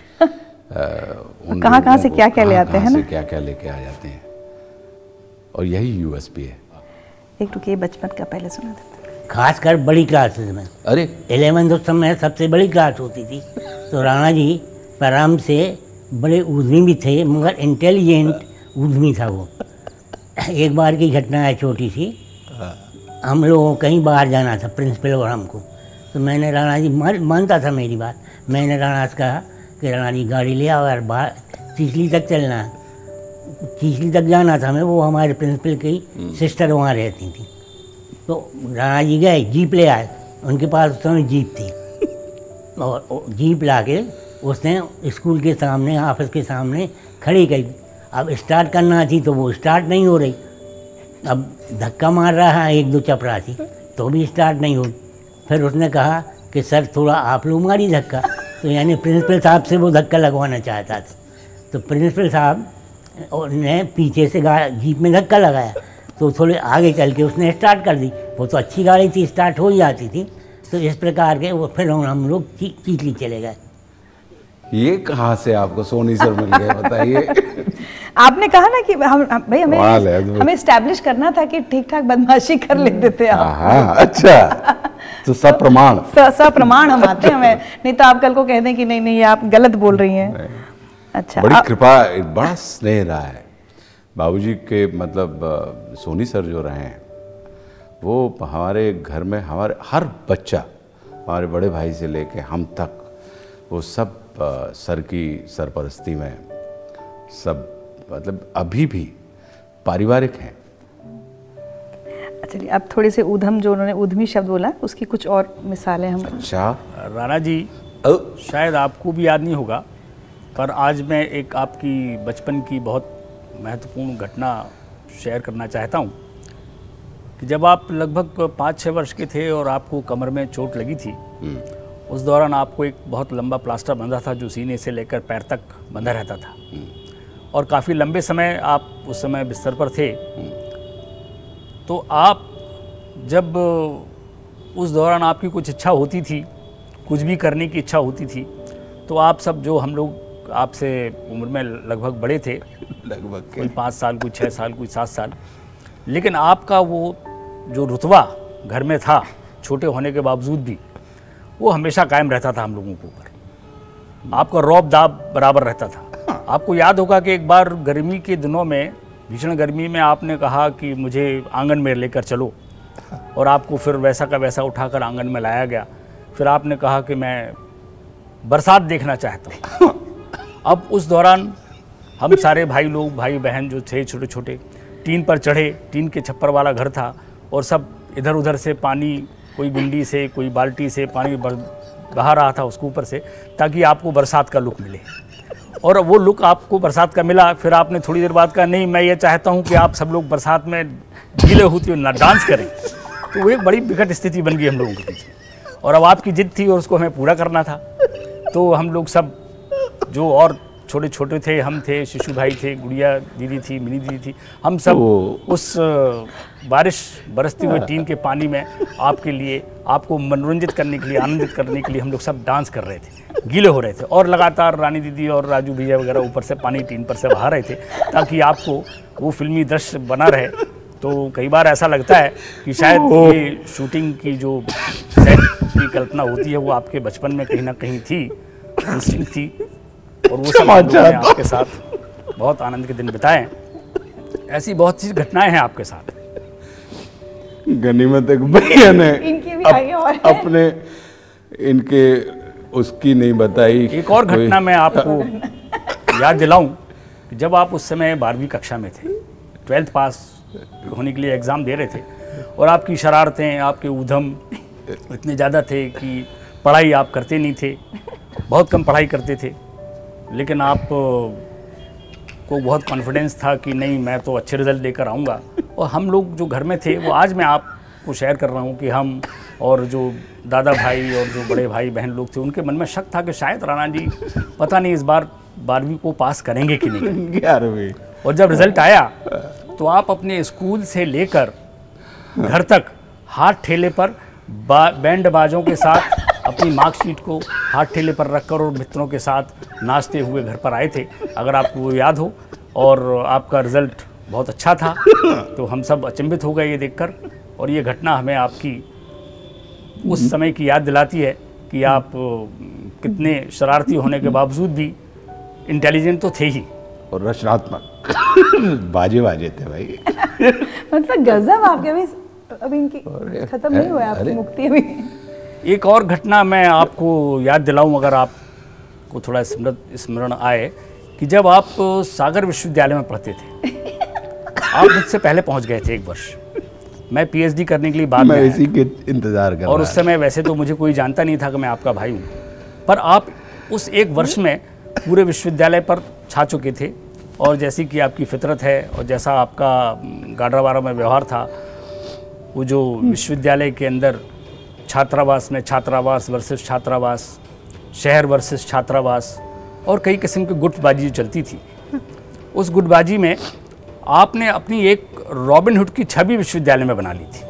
कहाँ कहाँ से क्या क्या ले आते हैं ना, क्या क्या लेके आ जाते हैं, और यही यूएसपी है। एक रुकिए, बचपन का पहले सुना देते हैं। खासकर बड़ी क्लासेस में, अरे इलेवन उस समय सबसे बड़ी क्लास होती थी, तो राणा जी आराम से बड़े उद्यमी भी थे, मगर इंटेलिजेंट उद्यमी था वो। एक बार की घटना है छोटी सी, हम लोगों कहीं बाहर जाना था, प्रिंसिपल और हमको। तो मैंने राणा जी मानता था मेरी बात, मैंने राणा से कहा कि राणा जी गाड़ी ले आओ यार, बाहर चीचली तक चलना है। चीचली तक जाना था हमें, वो हमारे प्रिंसिपल की सिस्टर वहाँ रहती थी। तो राणा जी गए, जीप ले आए, उनके पास उस समय जीप थी, और जीप ला के उसने स्कूल के सामने, ऑफिस के सामने खड़ी की। अब स्टार्ट करना थी तो वो स्टार्ट नहीं हो रही। अब धक्का मार रहा है एक दो चपरासी, तो भी स्टार्ट नहीं हो। फिर उसने कहा कि सर थोड़ा आप लोग मारी धक्का, तो यानी प्रिंसिपल साहब से वो धक्का लगवाना चाहता था। तो प्रिंसिपल साहब ने पीछे से जीप में धक्का लगाया, तो थोड़े आगे चल के उसने स्टार्ट कर दी। वो तो अच्छी गाड़ी थी, स्टार्ट हो ही जाती थी। तो इस प्रकार के वो फिर हम लोग चीचली चले गए। ये कहाँ से आपको सोनी सर मिल गए बताइए? आपने कहा ना कि हम भाई हमें हमें एस्टैब्लिश करना था कि ठीक ठाक बदमाशी कर लेते थे आप। हाँ, अच्छा, तो सब प्रमाण सब प्रमाण हम आते हैं हमें, नहीं तो आप कल को कह दें कि नहीं नहीं आप गलत बोल रही हैं। अच्छा, बड़ी कृपा, बड़ा स्नेह रहा है बाबूजी के। मतलब सोनी सर जो रहे हैं वो हमारे घर में, हमारे हर बच्चा, हमारे बड़े भाई से लेके हम तक, वो सब सर की सरपरस्ती में सब, मतलब अभी भी पारिवारिक हैं। चलिए अब थोड़ी से ऊधम, जो उन्होंने ऊधमी शब्द बोला, उसकी कुछ और मिसालें हम। अच्छा राणा जी, शायद आपको भी याद नहीं होगा, पर आज मैं एक आपकी बचपन की बहुत महत्वपूर्ण घटना शेयर करना चाहता हूँ कि जब आप लगभग पाँच छः वर्ष के थे और आपको कमर में चोट लगी थी, उस दौरान आपको एक बहुत लंबा प्लास्टर बंधा था जो सीने से लेकर पैर तक बंधा रहता था, और काफ़ी लंबे समय आप उस समय बिस्तर पर थे। तो आप जब उस दौरान आपकी कुछ इच्छा होती थी, कुछ भी करने की इच्छा होती थी, तो आप सब जो हम लोग आपसे उम्र में लगभग बड़े थे, लगभग कोई पाँच साल, कोई छः साल, कोई सात साल, लेकिन आपका वो जो रुतबा घर में था, छोटे होने के बावजूद भी, वो हमेशा कायम रहता था हम लोगों के ऊपर। आपका रौब दाब बराबर रहता था। आपको याद होगा कि एक बार गर्मी के दिनों में, भीषण गर्मी में, आपने कहा कि मुझे आंगन में लेकर चलो, और आपको फिर वैसा का वैसा उठाकर आंगन में लाया गया। फिर आपने कहा कि मैं बरसात देखना चाहता हूँ। अब उस दौरान हम सारे भाई लोग, भाई बहन जो थे छोटे छोटे, टीन पर चढ़े, टीन के छप्पर वाला घर था, और सब इधर उधर से पानी, कोई गुंडी से, कोई बाल्टी से पानी बहा रहा था उसके ऊपर से, ताकि आपको बरसात का लुक मिले। और वो लुक आपको बरसात का मिला। फिर आपने थोड़ी देर बाद कहा, नहीं मैं ये चाहता हूँ कि आप सब लोग बरसात में गीले होते हुए ना डांस करें। तो वो एक बड़ी विकट स्थिति बन गई हम लोगों के बीच में, और अब आपकी जिद थी और उसको हमें पूरा करना था। तो हम लोग सब जो और छोटे छोटे थे, हम थे, शिशु भाई थे, गुड़िया दीदी थी, मिनी दीदी थी, हम सब उस बारिश बरसती हुई टीन के पानी में आपके लिए, आपको मनोरंजित करने के लिए, आनंदित करने के लिए हम लोग सब डांस कर रहे थे, गीले हो रहे थे। और लगातार रानी दीदी और राजू भैया वगैरह ऊपर से पानी टीन पर से बहा रहे थे, ताकि आपको वो फिल्मी दृश्य बना रहे। तो कई बार ऐसा लगता है कि शायद ये शूटिंग की जो सेट की कल्पना होती है वो आपके बचपन में कहीं ना कहीं थी, इंस्टिंक्ट थी, और वो सब हमने आपके साथ बहुत आनंद के दिन बिताए। ऐसी बहुत सी घटनाएं हैं आपके साथ। गनीमत एक भैया ने इनकी भी आगे और है। अपने इनके उसकी नहीं बताई। एक और घटना मैं आपको याद दिलाऊं कि जब आप उस समय बारहवीं कक्षा में थे, ट्वेल्थ पास होने के लिए एग्ज़ाम दे रहे थे, और आपकी शरारतें, आपके ऊधम इतने ज़्यादा थे कि पढ़ाई आप करते नहीं थे, बहुत कम पढ़ाई करते थे, लेकिन आप को बहुत कॉन्फिडेंस था कि नहीं मैं तो अच्छे रिजल्ट लेकर आऊँगा। और हम लोग जो घर में थे, वो आज मैं आपको शेयर कर रहा हूँ कि हम और जो दादा भाई और जो बड़े भाई बहन लोग थे, उनके मन में शक था कि शायद राणा जी पता नहीं इस बार बारहवीं को पास करेंगे कि नहीं ग्यारहवीं। और जब रिजल्ट आया तो आप अपने स्कूल से लेकर घर तक हाथ ठेले पर बैंड बाजों के साथ अपनी मार्कशीट को हाथ ठेले पर रखकर और मित्रों के साथ नाचते हुए घर पर आए थे, अगर आपको वो याद हो। और आपका रिज़ल्ट बहुत अच्छा था, तो हम सब अचंभित हो गए ये देखकर। और ये घटना हमें आपकी उस समय की याद दिलाती है कि आप कितने शरारती होने के बावजूद भी इंटेलिजेंट तो थे ही, और रचनात्मक बाजे बाजे थे भाई। मतलब गजब आपके अभी अभी इनकी खत्म नहीं हुआ आपकी मुक्ति अभी। एक और घटना मैं आपको याद दिलाऊं, अगर आपको थोड़ा स्मृत स्मरण आए, कि जब आप सागर विश्वविद्यालय में पढ़ते थे, आप मुझसे पहले पहुंच गए थे एक वर्ष। मैं पीएचडी करने के लिए बाद में मैं इसी के इंतजार कर रहा। और उस समय वैसे तो मुझे कोई जानता नहीं था कि मैं आपका भाई हूँ, पर आप उस एक वर्ष में पूरे विश्वविद्यालय पर छा चुके थे। और जैसी कि आपकी फितरत है और जैसा आपका गाडरावारा में व्यवहार था, वो जो विश्वविद्यालय के अंदर छात्रावास में छात्रावास वर्सेस छात्रावास, शहर वर्सेस छात्रावास, और कई किस्म की गुटबाजी चलती थी, उस गुटबाजी में आपने अपनी एक रॉबिन हुड की छवि विश्वविद्यालय में बना ली थी।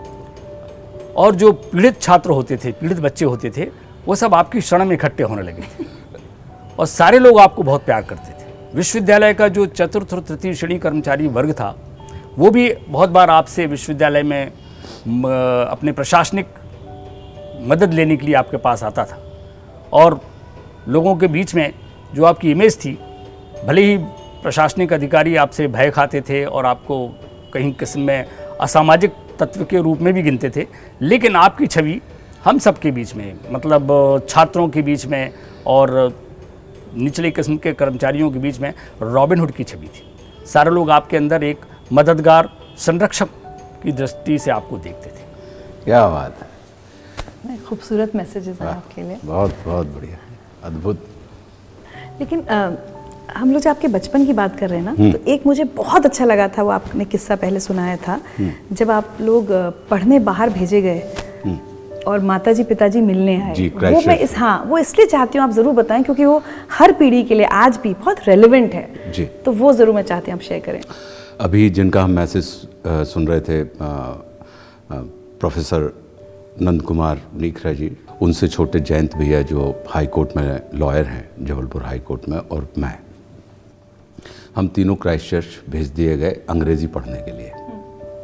और जो पीड़ित छात्र होते थे, पीड़ित बच्चे होते थे, वो सब आपकी शरण में इकट्ठे होने लगे थे, और सारे लोग आपको बहुत प्यार करते थे। विश्वविद्यालय का जो चतुर्थ और तृतीय श्रेणी कर्मचारी वर्ग था, वो भी बहुत बार आपसे विश्वविद्यालय में अपने प्रशासनिक मदद लेने के लिए आपके पास आता था। और लोगों के बीच में जो आपकी इमेज थी, भले ही प्रशासनिक अधिकारी आपसे भय खाते थे और आपको कहीं किस्म में असामाजिक तत्व के रूप में भी गिनते थे, लेकिन आपकी छवि हम सब के बीच में, मतलब छात्रों के बीच में और निचले किस्म के कर्मचारियों के बीच में रॉबिन हुड की छवि थी। सारे लोग आपके अंदर एक मददगार, संरक्षक की दृष्टि से आपको देखते थे। क्या बात है, खूबसूरत मैसेजेस हैं आपके लिए। बहुत बहुत बढ़िया, अद्भुत। लेकिन आ, हम लोग जब आपके बचपन की बात कर रहे हैं ना, तो एक मुझे बहुत अच्छा लगा था, वो आपने किस्सा पहले सुनाया था, जब आप लोग पढ़ने बाहर भेजे गए और माताजी पिताजी मिलने आए। वो मैं इस हाँ वो इसलिए चाहती हूँ आप ज़रूर बताएं, क्योंकि वो हर पीढ़ी के लिए आज भी बहुत रेलेवेंट है जी। तो वो ज़रूर मैं चाहती हूँ आप शेयर करें। अभी जिनका हम मैसेज सुन रहे थे, प्रोफेसर नंद कुमार नीखरा जी, उनसे छोटे जयंत भैया जो हाई कोर्ट में लॉयर हैं, जबलपुर हाई कोर्ट में, और मैं, हम तीनों क्राइस्ट चर्च भेज दिए गए अंग्रेज़ी पढ़ने के लिए।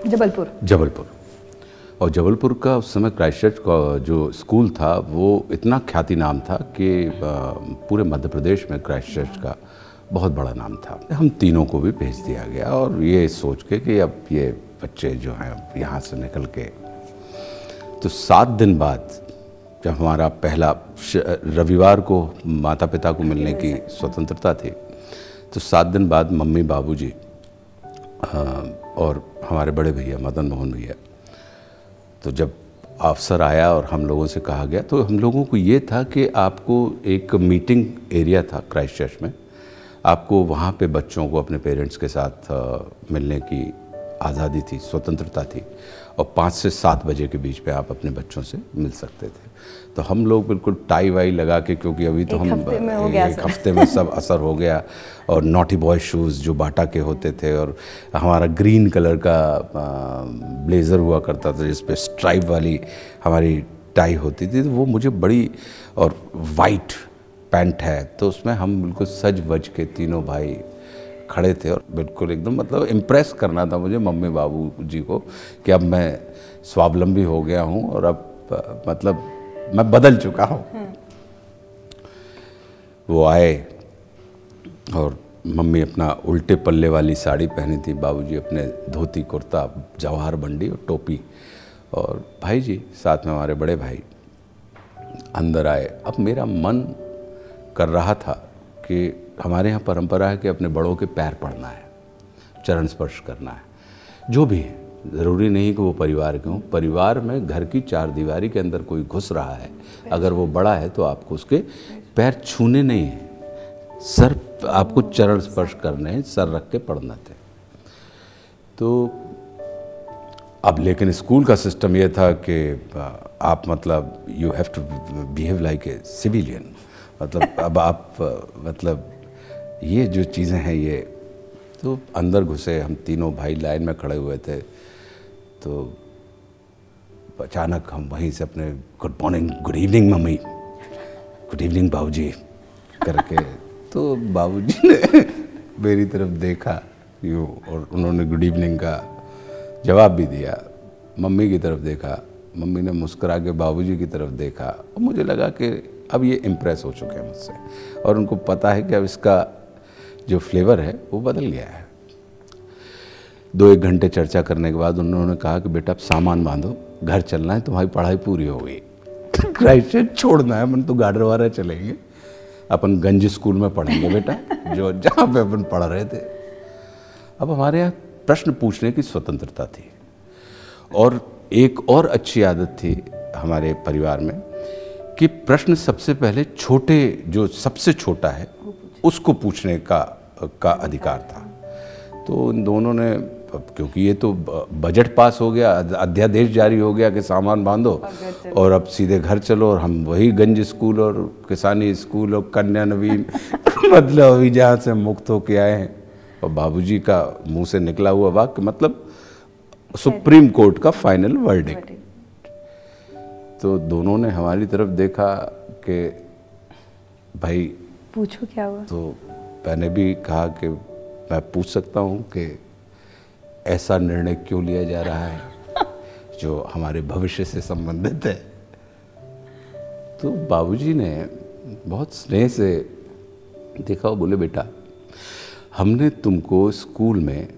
जबलपुर जबलपुर और जबलपुर का उस समय क्राइस्टचर्च का जो स्कूल था वो इतना ख्याति नाम था कि पूरे मध्य प्रदेश में क्राइस्टचर्च का बहुत बड़ा नाम था। हम तीनों को भी भेज दिया गया और ये सोच के कि अब ये बच्चे जो हैं यहाँ से निकल के, तो सात दिन बाद जब हमारा पहला रविवार को माता पिता को मिलने की स्वतंत्रता थी, तो सात दिन बाद मम्मी बाबूजी और हमारे बड़े भैया मदन मोहन भैया, तो जब अवसर आया और हम लोगों से कहा गया, तो हम लोगों को ये था कि आपको एक मीटिंग एरिया था क्राइस्टचर्च में, आपको वहाँ पे बच्चों को अपने पेरेंट्स के साथ मिलने की आज़ादी थी, स्वतंत्रता थी और पाँच से सात बजे के बीच में आप अपने बच्चों से मिल सकते थे। तो हम लोग बिल्कुल टाई वाई लगा के, क्योंकि अभी तो हम हफ्ते में हो गया एक हफ्ते में सब असर हो गया, और नॉटी बॉय शूज़ जो बाटा के होते थे और हमारा ग्रीन कलर का ब्लेज़र हुआ करता था जिस पे स्ट्राइप वाली हमारी टाई होती थी, तो वो मुझे बड़ी, और वाइट पैंट है तो उसमें हम बिल्कुल सज वज के तीनों भाई खड़े थे और बिल्कुल एकदम मतलब इम्प्रेस करना था मुझे मम्मी बाबू जी को कि अब मैं स्वावलंबी हो गया हूँ और अब मतलब मैं बदल चुका हूँ। वो आए और मम्मी अपना उल्टे पल्ले वाली साड़ी पहनी थी, बाबूजी अपने धोती कुर्ता जवाहर बंडी और टोपी, और भाई जी साथ में हमारे बड़े भाई अंदर आए। अब मेरा मन कर रहा था कि हमारे यहाँ परंपरा है कि अपने बड़ों के पैर पड़ना है, चरण स्पर्श करना है, जो भी है, ज़रूरी नहीं कि वो परिवार के हों। परिवार में घर की चार दीवारी के अंदर कोई घुस रहा है, अगर वो बड़ा है तो आपको उसके पैर छूने नहीं हैं, सर आपको चरण स्पर्श करने हैं, सर रख के पढ़ना थे। तो अब लेकिन स्कूल का सिस्टम ये था कि आप मतलब you have to behave like a civilian, मतलब अब आप मतलब ये जो चीज़ें हैं ये, तो अंदर घुसे, हम तीनों भाई लाइन में खड़े हुए थे, तो अचानक हम वहीं से अपने good morning, good evening mummy, good evening बाबूजी करके, तो बाबूजी ने मेरी तरफ देखा यूँ और उन्होंने गुड इवनिंग का जवाब भी दिया, मम्मी की तरफ देखा, मम्मी ने मुस्कुरा के बाबूजी की तरफ देखा, और मुझे लगा कि अब ये इम्प्रेस हो चुके हैं मुझसे और उनको पता है कि अब इसका जो फ्लेवर है वो बदल गया है। दो एक घंटे चर्चा करने के बाद उन्होंने कहा कि बेटा अब सामान बांधो, घर चलना है, तुम्हारी पढ़ाई पूरी हो गई, क्राइस्टचर्च छोड़ना है, अपन तो गाडरवारा चलेंगे, अपन गंज स्कूल में पढ़ेंगे बेटा, जो जहाँ पे अपन पढ़ रहे थे। अब हमारे यहाँ प्रश्न पूछने की स्वतंत्रता थी, और एक और अच्छी आदत थी हमारे परिवार में कि प्रश्न सबसे पहले छोटे, जो सबसे छोटा है उसको पूछने का का अधिकार था। तो इन दोनों ने, क्योंकि ये तो बजट पास हो गया, अध्यादेश जारी हो गया कि सामान बांधो और अब सीधे घर चलो, और हम वही गंज स्कूल और किसानी स्कूल और कन्या नवीन मतलब अभी जहाँ से मुक्त होके आए हैं, और बाबूजी का मुंह से निकला हुआ वाक्य मतलब सुप्रीम कोर्ट का फाइनल वर्डिक्ट। तो दोनों ने हमारी तरफ देखा कि भाई पूछो क्या हुआ। तो मैंने भी कहा कि मैं पूछ सकता हूँ कि ऐसा निर्णय क्यों लिया जा रहा है जो हमारे भविष्य से संबंधित है। तो बाबूजी ने बहुत स्नेह से देखा और बोले, बेटा हमने तुमको स्कूल में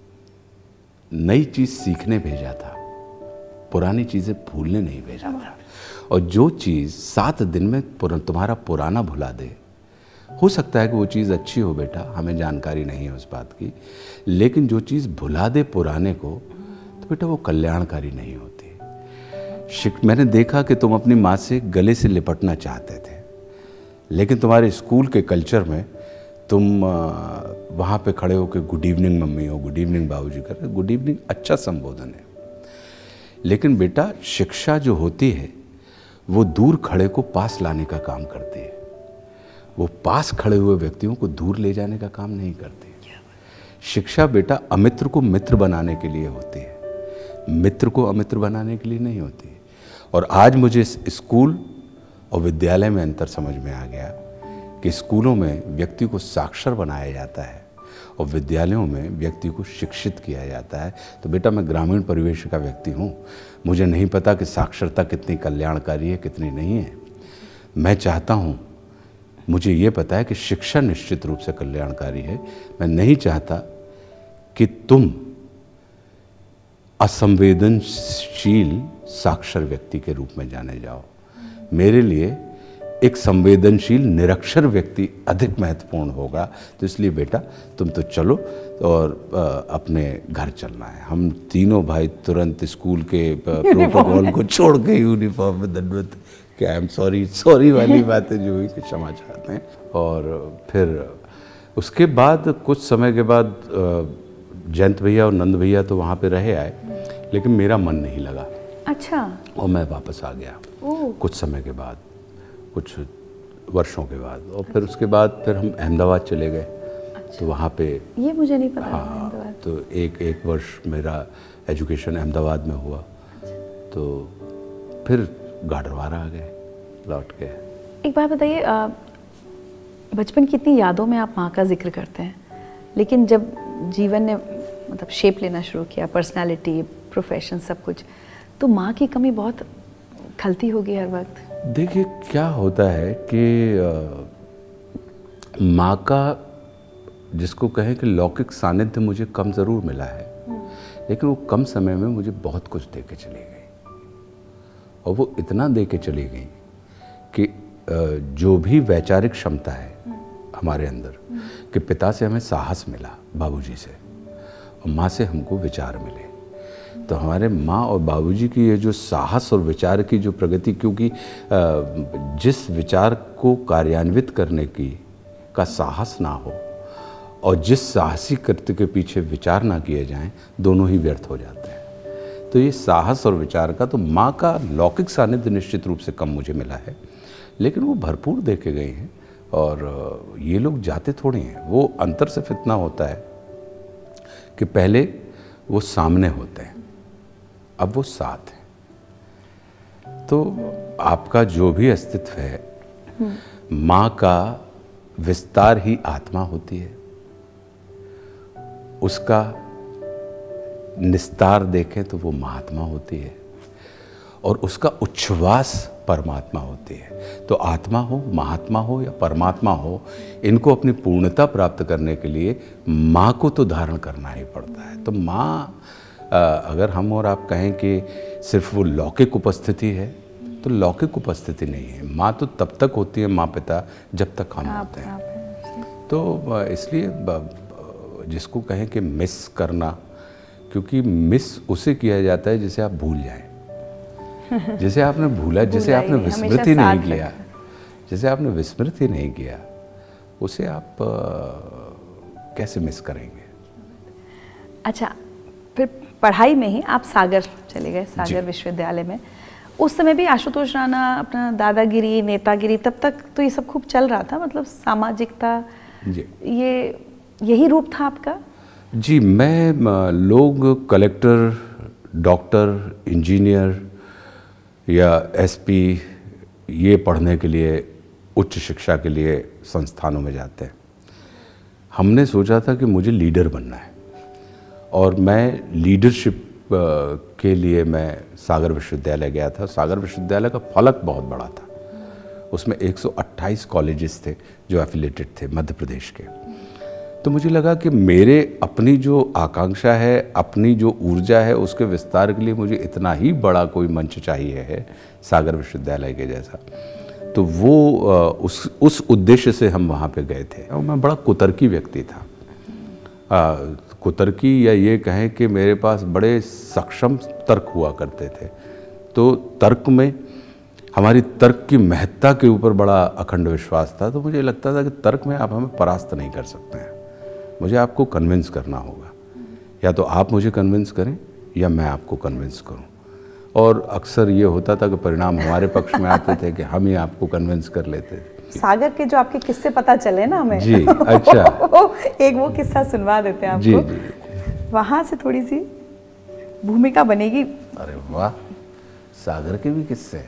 नई चीज़ सीखने भेजा था, पुरानी चीज़ें भूलने नहीं भेजा था, और जो चीज़ सात दिन में तुम्हारा पुराना भुला दे, हो सकता है कि वो चीज़ अच्छी हो बेटा, हमें जानकारी नहीं है उस बात की, लेकिन जो चीज़ भुला दे पुराने को, तो बेटा वो कल्याणकारी नहीं होती। शिक मैंने देखा कि तुम अपनी माँ से गले से लिपटना चाहते थे, लेकिन तुम्हारे स्कूल के कल्चर में तुम वहाँ पे खड़े हो के गुड इवनिंग मम्मी हो, गुड इवनिंग बाबूजी कर रहे। गुड इवनिंग अच्छा संबोधन है, लेकिन बेटा शिक्षा जो होती है वो दूर खड़े को पास लाने का काम करती है, वो पास खड़े हुए व्यक्तियों को दूर ले जाने का काम नहीं करती। शिक्षा बेटा अमित्र को मित्र बनाने के लिए होती है, मित्र को अमित्र बनाने के लिए नहीं होती। और आज मुझे स्कूल और विद्यालय में अंतर समझ में आ गया कि स्कूलों में व्यक्ति को साक्षर बनाया जाता है और विद्यालयों में व्यक्ति को शिक्षित किया जाता है। तो बेटा मैं ग्रामीण परिवेश का व्यक्ति हूँ, मुझे नहीं पता कि साक्षरता कितनी कल्याणकारी है कितनी नहीं है। मैं चाहता हूँ, मुझे ये पता है कि शिक्षा निश्चित रूप से कल्याणकारी है। मैं नहीं चाहता कि तुम असंवेदनशील साक्षर व्यक्ति के रूप में जाने जाओ। मेरे लिए एक संवेदनशील निरक्षर व्यक्ति अधिक महत्वपूर्ण होगा। तो इसलिए बेटा तुम तो चलो और आ, अपने घर चलना है। हम तीनों भाई तुरंत स्कूल के प्रोटोकॉल को छोड़ के यूनिफॉर्म में दंडवत कि आई एम सॉरी सॉरी वाली बातें जो हुई कि क्षमा चाहते हैं। और फिर उसके बाद कुछ समय के बाद जयंत भैया और नंद भैया तो वहाँ पे रहे आए, लेकिन मेरा मन नहीं लगा। अच्छा। और मैं वापस आ गया कुछ समय के बाद, कुछ वर्षों के बाद। और फिर उसके बाद फिर हम अहमदाबाद चले गए। अच्छा। तो वहाँ पे ये मुझे नहीं पता। हाँ, तो एक एक वर्ष मेरा एजुकेशन अहमदाबाद में हुआ। तो फिर गाडरवारा आ गए लौट के। एक बात बताइए, बचपन की इतनी यादों में आप माँ का जिक्र करते हैं, लेकिन जब जीवन ने मतलब शेप लेना शुरू किया, पर्सनालिटी, प्रोफेशन, सब कुछ, तो माँ की कमी बहुत खलती होगी हर वक्त। देखिए क्या होता है कि माँ का जिसको कहें कि लौकिक सानिध्य मुझे कम ज़रूर मिला है, लेकिन वो कम समय में मुझे बहुत कुछ दे के चली गई। और वो इतना दे के चली गई कि जो भी वैचारिक क्षमता है हमारे अंदर, कि पिता से हमें साहस मिला, बाबूजी से, और माँ से हमको विचार मिले। तो हमारे माँ और बाबूजी की ये जो साहस और विचार की जो प्रगति, क्योंकि जिस विचार को कार्यान्वित करने की का साहस ना हो और जिस साहसी कृत्य के पीछे विचार ना किए जाएं, दोनों ही व्यर्थ हो जाते हैं। तो ये साहस और विचार का, तो माँ का लौकिक सानिध्य निश्चित रूप से कम मुझे मिला है, लेकिन वो भरपूर दे के गए हैं। और ये लोग जाते थोड़े हैं। वो अंतर सिर्फ इतना होता है कि पहले वो सामने होते हैं, अब वो साथ हैं। तो आपका जो भी अस्तित्व है, माँ का विस्तार ही आत्मा होती है, उसका निस्तार देखें तो वो महात्मा होती है, और उसका उच्छ्वास परमात्मा होती है। तो आत्मा हो, महात्मा हो या परमात्मा हो, इनको अपनी पूर्णता प्राप्त करने के लिए माँ को तो धारण करना ही पड़ता है। तो माँ, अगर हम और आप कहें कि सिर्फ वो लौकिक उपस्थिति है, तो लौकिक उपस्थिति नहीं है। माँ तो तब तक होती है, माँ पिता, जब तक हम होते हैं। तो इसलिए जिसको कहें कि मिस करना, क्योंकि मिस उसे किया जाता है जिसे आप भूल जाएं, जिसे आपने भूला, जिसे आपने विस्मृत ही नहीं किया, जिसे आपने विस्मृत ही नहीं किया, उसे आप आ, कैसे मिस करेंगे। अच्छा, फिर पढ़ाई में ही आप सागर चले गए, सागर विश्वविद्यालय में। उस समय भी आशुतोष राणा अपना दादागिरी, नेतागिरी, तब तक तो ये सब खूब चल रहा था, मतलब सामाजिकता, जी, ये यही रूप था आपका? जी, मैं लोग कलेक्टर, डॉक्टर, इंजीनियर या एसपी ये पढ़ने के लिए, उच्च शिक्षा के लिए संस्थानों में जाते हैं। हमने सोचा था कि मुझे लीडर बनना है, और मैं लीडरशिप के लिए मैं सागर विश्वविद्यालय गया था। सागर विश्वविद्यालय का फलक बहुत बड़ा था, उसमें एक सौ अट्ठाईस कॉलेजेस थे जो एफिलेटेड थे मध्य प्रदेश के। तो मुझे लगा कि मेरे अपनी जो आकांक्षा है, अपनी जो ऊर्जा है, उसके विस्तार के लिए मुझे इतना ही बड़ा कोई मंच चाहिए है सागर विश्वविद्यालय के जैसा। तो वो उस उस उद्देश्य से हम वहाँ पे गए थे। और मैं बड़ा कुतर्की व्यक्ति था, आ, कुतर्की या ये कहें कि मेरे पास बड़े सक्षम तर्क हुआ करते थे। तो तर्क में हमारी तर्क की महत्ता के ऊपर बड़ा अखंड विश्वास था। तो मुझे लगता था कि तर्क में आप हमें परास्त नहीं कर सकते हैं, मुझे आपको कन्विंस करना होगा। या तो आप मुझे कन्विंस करें या मैं आपको कन्विंस करूं। और अक्सर ये होता था कि परिणाम हमारे पक्ष में आते थे कि हम ही आपको कन्विंस कर लेते थे। सागर के जो आपके किस्से पता चले ना हमें, जी, अच्छा एक वो किस्सा सुनवा देते हैं आपको। जी, जी। वहाँ से थोड़ी सी भूमिका बनेगी। अरे वाह, सागर के भी किस्से।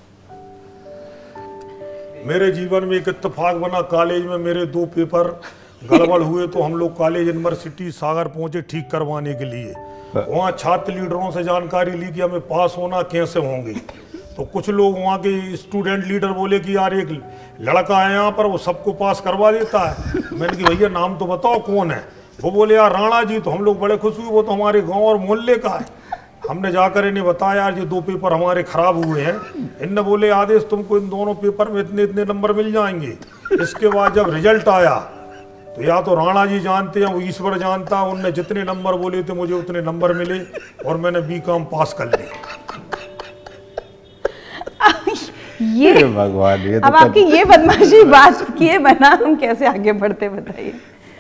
मेरे जीवन में एक इत्तेफाक बना, कॉलेज में मेरे दो पेपर गड़बड़ हुए तो हम लोग कॉलेज यूनिवर्सिटी सागर पहुंचे ठीक करवाने के लिए। वहाँ छात्र लीडरों से जानकारी ली कि हमें पास होना कैसे होंगे। तो कुछ लोग वहाँ के स्टूडेंट लीडर बोले कि यार एक लड़का है यहाँ पर, वो सबको पास करवा देता है। मैंने कि भैया नाम तो बताओ कौन है। वो बोले यार राणा जी। तो हम लोग बड़े खुश हुए, वो तो हमारे गांव और मोहल्ले का है। हमने जाकर इन्हें बताया यार ये दो पेपर हमारे खराब हुए हैं। इनने बोले आदेश तुमको इन दोनों पेपर में इतने इतने नंबर मिल जाएंगे। इसके बाद जब रिजल्ट आया तो या तो राणा जी जानते हैं, वो ईश्वर जानता, उनने जितने नंबर बोले थे मुझे उतने नंबर मिले और मैंने बी कॉम पास कर लिया। ये भगवान, ये तो अब आपकी ये बदमाशी बात किए बना हम कैसे आगे बढ़ते बताइए।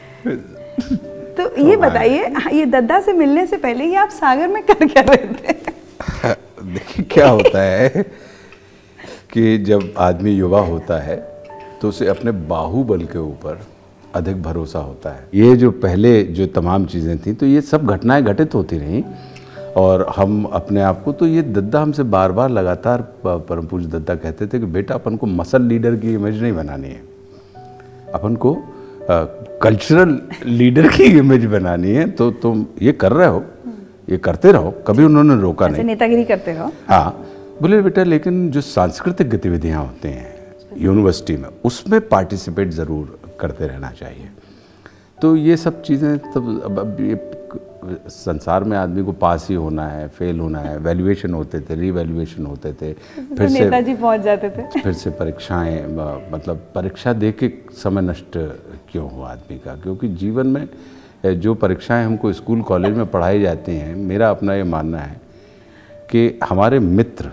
तो ये बताइए, ये दद्दा से मिलने से पहले ये आप सागर में कर क्या रहे थे? देखिए क्या होता है कि जब आदमी युवा होता है तो उसे अपने बाहुबल के ऊपर अधिक भरोसा होता है। ये जो पहले जो तमाम चीज़ें थी तो ये सब घटनाएं घटित होती रहीं और हम अपने आप को, तो ये दद्दा हमसे बार बार लगातार परम पूज्य दद्दा कहते थे कि बेटा अपन को मसल लीडर की इमेज नहीं बनानी है, अपन को कल्चरल लीडर की इमेज बनानी है। तो तुम ये कर रहे हो, ये करते रहो। कभी उन्होंने रोका नहीं, नेतागिरी करते रहो। हाँ, बोले बेटा लेकिन जो सांस्कृतिक गतिविधियाँ होती हैं यूनिवर्सिटी में उसमें पार्टिसिपेट ज़रूर करते रहना चाहिए। तो ये सब चीज़ें तब अब, अब ये संसार में आदमी को पास ही होना है, फेल होना है, वैल्यूएशन होते थे, रीवैल्यूएशन होते थे, फिर से नेताजी पहुंच जाते थे, फिर से परीक्षाएं, मतलब परीक्षा दे के समय नष्ट क्यों हो आदमी का? क्योंकि जीवन में जो परीक्षाएं हमको स्कूल कॉलेज में पढ़ाई जाती हैं, मेरा अपना ये मानना है कि हमारे मित्र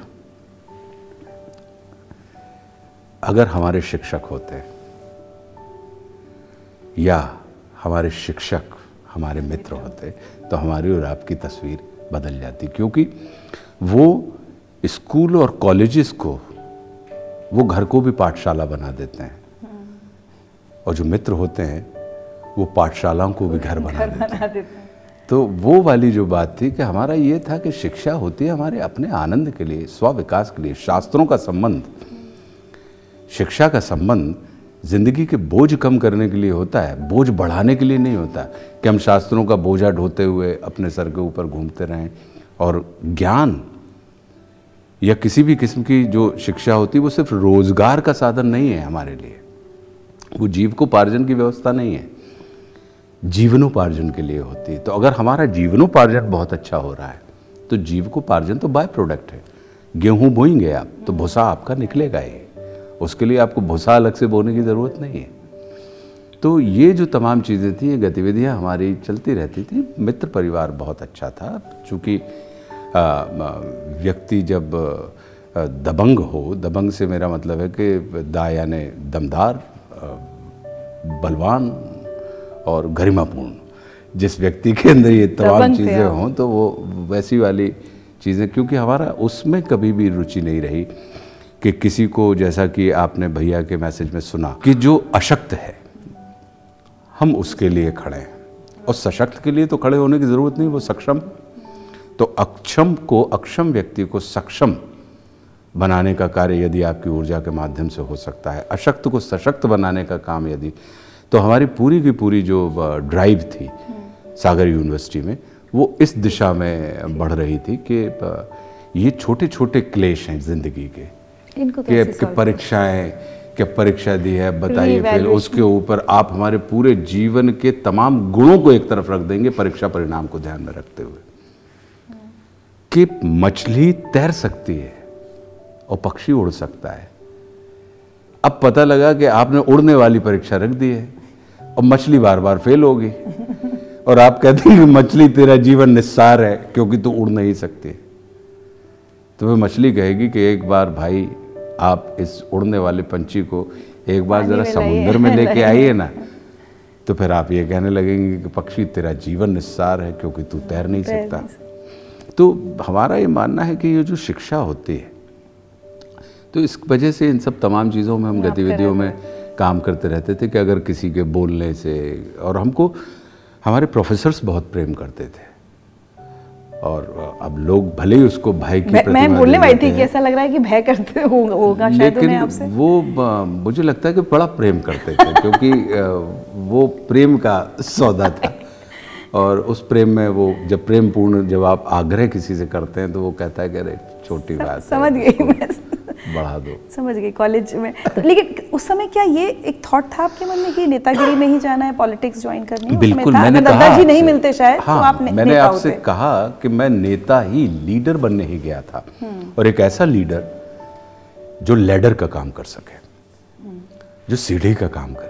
अगर हमारे शिक्षक होते या हमारे शिक्षक हमारे मित्र होते तो हमारी और आपकी तस्वीर बदल जाती। क्योंकि वो स्कूल और कॉलेजेस को, वो घर को भी पाठशाला बना देते हैं, और जो मित्र होते हैं वो पाठशालाओं को भी घर बना देते हैं। तो वो वाली जो बात थी कि हमारा ये था कि शिक्षा होती है हमारे अपने आनंद के लिए, स्व विकास के लिए। शास्त्रों का संबंध, शिक्षा का संबंध जिंदगी के बोझ कम करने के लिए होता है, बोझ बढ़ाने के लिए नहीं होता कि हम शास्त्रों का बोझा ढोते हुए अपने सर के ऊपर घूमते रहें। और ज्ञान या किसी भी किस्म की जो शिक्षा होती है वो सिर्फ रोजगार का साधन नहीं है हमारे लिए, वो जीविकोपार्जन की व्यवस्था नहीं है, जीवनोपार्जन के लिए होती है। तो अगर हमारा जीवनोपार्जन बहुत अच्छा हो रहा है तो जीविकोपार्जन तो बाय प्रोडक्ट है। गेहूँ बोएंगे आप तो भूसा आपका निकलेगा ही, उसके लिए आपको भूसा अलग से बोने की ज़रूरत नहीं है। तो ये जो तमाम चीज़ें थी, ये गतिविधियाँ हमारी चलती रहती थी। मित्र परिवार बहुत अच्छा था। चूँकि व्यक्ति जब दबंग हो, दबंग से मेरा मतलब है कि दा यानी दमदार, बलवान और गरिमापूर्ण, जिस व्यक्ति के अंदर ये तमाम चीज़ें हों तो वो वैसी वाली चीज़ें, क्योंकि हमारा उसमें कभी भी रुचि नहीं रही कि किसी को, जैसा कि आपने भैया के मैसेज में सुना कि जो अशक्त है हम उसके लिए खड़े हैं, और सशक्त के लिए तो खड़े होने की ज़रूरत नहीं, वो सक्षम। तो अक्षम को, अक्षम व्यक्ति को सक्षम बनाने का कार्य यदि आपकी ऊर्जा के माध्यम से हो सकता है, अशक्त को सशक्त बनाने का काम यदि, तो हमारी पूरी की पूरी जो ड्राइव थी सागर यूनिवर्सिटी में वो इस दिशा में बढ़ रही थी कि ये छोटे छोटे क्लेश हैं ज़िंदगी के, इनको कि, कि परीक्षाएं, कि परीक्षा दी है बताइए, फिर उसके ऊपर आप हमारे पूरे जीवन के तमाम गुणों को एक तरफ रख देंगे परीक्षा परिणाम को ध्यान में रखते हुए, कि मछली तैर सकती है और पक्षी उड़ सकता है। अब पता लगा कि आपने उड़ने वाली परीक्षा रख दी है और मछली बार बार फेल होगी, और आप कहते हैं कि मछली तेरा जीवन निस्सार है क्योंकि तू उड़ नहीं सकती। तो वह मछली कहेगी कि एक बार भाई आप इस उड़ने वाले पंछी को एक बार ज़रा समुद्र में लेके आइए ना, तो फिर आप ये कहने लगेंगे कि पक्षी तेरा जीवन निस्सार है क्योंकि तू तैर नहीं सकता। तो हमारा ये मानना है कि ये जो शिक्षा होती है, तो इस वजह से इन सब तमाम चीज़ों में हम गतिविधियों में काम करते रहते थे कि अगर किसी के बोलने से, और हमको हमारे प्रोफेसर्स बहुत प्रेम करते थे, और अब लोग भले ही उसको भय की प्रतिमा मैं बोलने वाली थी कि ऐसा लग रहा है कि भय करते होगा शायद उन्हें आपसे। वो मुझे लगता है कि बड़ा प्रेम करते थे क्योंकि वो प्रेम का सौदा था और उस प्रेम में वो जब प्रेम पूर्ण जब आप आग्रह किसी से करते हैं तो वो कहता है कि अरे छोटी बात समझ गई मैं, बढ़ा दो, समझ गई कॉलेज में। तो लेकिन उस समय क्या ये एक थॉट था आपके मन में कि नेतागिरी में ही जाना है, पॉलिटिक्स ज्वाइन करनी है? बिल्कुल, मैंने कहा दादाजी नहीं मिलते शायद हाँ, तो आप ने, मैंने आपसे कहा कि मैं नेता ही लीडर बनने ही गया था और एक ऐसा लीडर जो लैडर का काम कर सके, जो सीढ़ी का काम करे।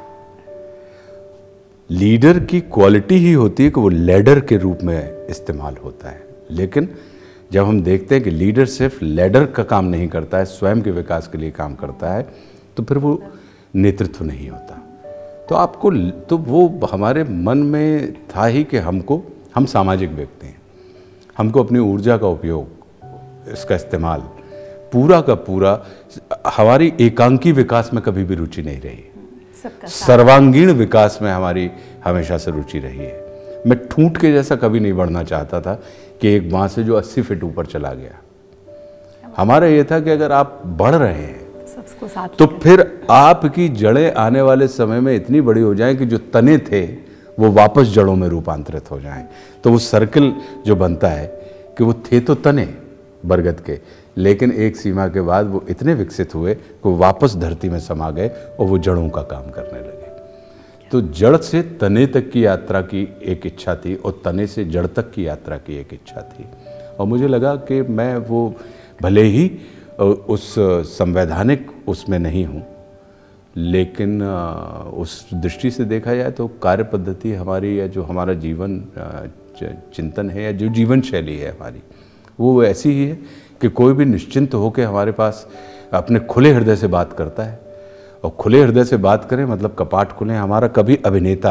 लीडर की क्वालिटी ही होती है कि वो लैडर के रूप में इस्तेमाल होता है, लेकिन जब हम देखते हैं कि लीडर सिर्फ लैडर का काम नहीं करता है, स्वयं के विकास के लिए काम करता है, तो फिर वो नेतृत्व नहीं होता। तो आपको तो वो हमारे मन में था ही कि हमको हम सामाजिक व्यक्ति हैं, हमको अपनी ऊर्जा का उपयोग, इसका इस्तेमाल पूरा का पूरा, हमारी एकांकी विकास में कभी भी रुचि नहीं रही, सर्वांगीण विकास में हमारी हमेशा से रुचि रही है। मैं ठूंठ के जैसा कभी नहीं बढ़ना चाहता था कि एक बांस से जो अस्सी फीट ऊपर चला गया। हमारा ये था कि अगर आप बढ़ रहे हैं सबको साथ तो फिर आपकी जड़ें आने वाले समय में इतनी बड़ी हो जाएं कि जो तने थे वो वापस जड़ों में रूपांतरित हो जाएं। तो वो सर्कल जो बनता है कि वो थे तो तने बरगद के, लेकिन एक सीमा के बाद वो इतने विकसित हुए कि वो वापस धरती में समा गए और वो जड़ों का काम करने लगे। तो जड़ से तने तक की यात्रा की एक इच्छा थी और तने से जड़ तक की यात्रा की एक इच्छा थी। और मुझे लगा कि मैं वो भले ही उस संवैधानिक उसमें नहीं हूँ, लेकिन उस दृष्टि से देखा जाए तो कार्य पद्धति हमारी या जो हमारा जीवन चिंतन है या जो जीवन शैली है हमारी, वो ऐसी ही है कि कोई भी निश्चिंत होकर हमारे पास अपने खुले हृदय से बात करता है। और खुले हृदय से बात करें मतलब कपाट खुले। हमारा कभी अभिनेता,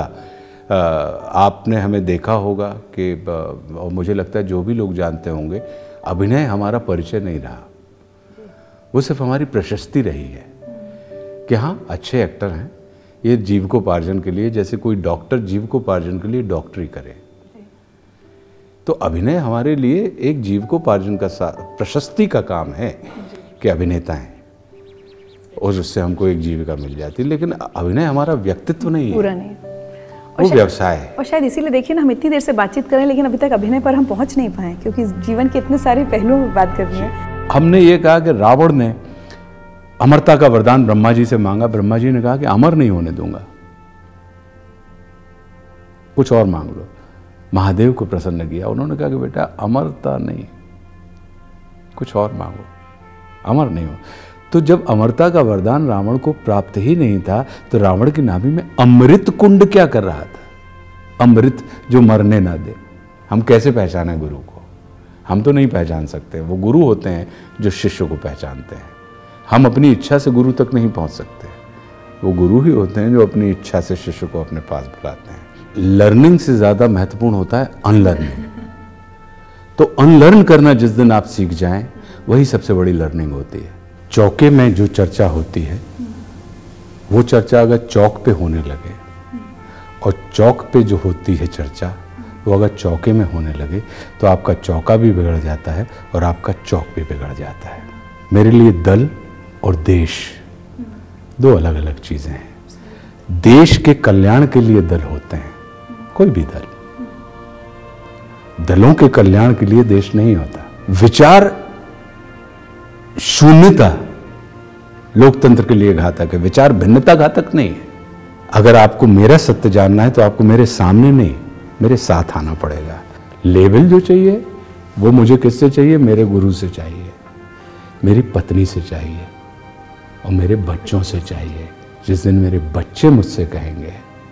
आपने हमें देखा होगा कि, और मुझे लगता है जो भी लोग जानते होंगे, अभिनय हमारा परिचय नहीं रहा, वो सिर्फ हमारी प्रशस्ति रही है कि हाँ अच्छे एक्टर हैं, ये जीविकोपार्जन के लिए, जैसे कोई डॉक्टर जीविकोपार्जन के लिए डॉक्टरी करे, तो अभिनय हमारे लिए एक जीविकोपार्जन का प्रशस्ति का काम है कि अभिनेता हैं और उससे हमको एक जीविका मिल जाती है। लेकिन अभिनय हमारा व्यक्तित्व नहीं है, पूरा नहीं, वो व्यवसाय है। और शायद इसीलिए देखिए ना, हम इतनी देर से बातचीत करें लेकिन अभी तक अभिनय पर हम पहुंच नहीं पाए, क्योंकि जीवन के इतने सारे पहलुओं में बात करनी है। हमने ये कहा कि रावण ने अमरता का वरदान ब्रह्मा जी से मांगा, ब्रह्मा जी ने कहा कि अमर नहीं होने दूंगा, कुछ और मांग लो। महादेव को प्रसन्न किया, उन्होंने कहा कि बेटा अमरता नहीं, कुछ और मांगो, अमर नहीं हो। तो जब अमरता का वरदान रावण को प्राप्त ही नहीं था तो रावण की नाभि में अमृत कुंड क्या कर रहा था? अमृत जो मरने ना दे। हम कैसे पहचाने गुरु को? हम तो नहीं पहचान सकते, वो गुरु होते हैं जो शिष्य को पहचानते हैं। हम अपनी इच्छा से गुरु तक नहीं पहुंच सकते, वो गुरु ही होते हैं जो अपनी इच्छा से शिष्य को अपने पास बुलाते हैं। लर्निंग से ज़्यादा महत्वपूर्ण होता है अनलर्निंग। तो अनलर्न करना जिस दिन आप सीख जाएं, वही सबसे बड़ी लर्निंग होती है। चौके में जो चर्चा होती है, वो चर्चा अगर चौक पे होने लगे, और चौक पे जो होती है चर्चा वो अगर चौके में होने लगे, तो आपका चौका भी बिगड़ जाता है और आपका चौक भी बिगड़ जाता है। मेरे लिए दल और देश दो अलग अलग चीज़ें हैं। देश के कल्याण के लिए दल होते हैं, कोई भी दल। दलों के कल्याण के लिए देश नहीं होता। विचार शून्यता लोकतंत्र के लिए घातक है, विचार भिन्नता घातक नहीं है। अगर आपको मेरा सत्य जानना है तो आपको मेरे सामने नहीं, मेरे साथ आना पड़ेगा। लेवल जो चाहिए वो मुझे किससे चाहिए? मेरे गुरु से चाहिए, मेरी पत्नी से चाहिए और मेरे बच्चों से चाहिए। जिस दिन मेरे बच्चे मुझसे कहेंगे,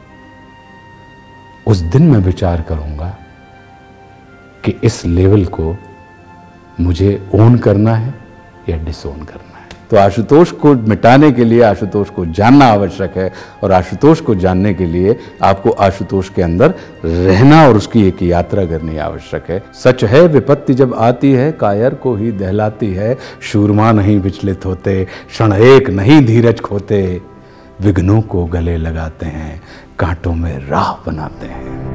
उस दिन मैं विचार करूंगा कि इस लेवल को मुझे ओन करना है या डिसोन करना है। तो आशुतोष को मिटाने के लिए आशुतोष को जानना आवश्यक है, और आशुतोष को जानने के लिए आपको आशुतोष के अंदर रहना और उसकी एक यात्रा करनी आवश्यक है। सच है विपत्ति जब आती है कायर को ही दहलाती है, शूरमा नहीं विचलित होते, क्षण एक नहीं धीरज खोते, विघ्नों को गले लगाते हैं, कांटों में राह बनाते हैं।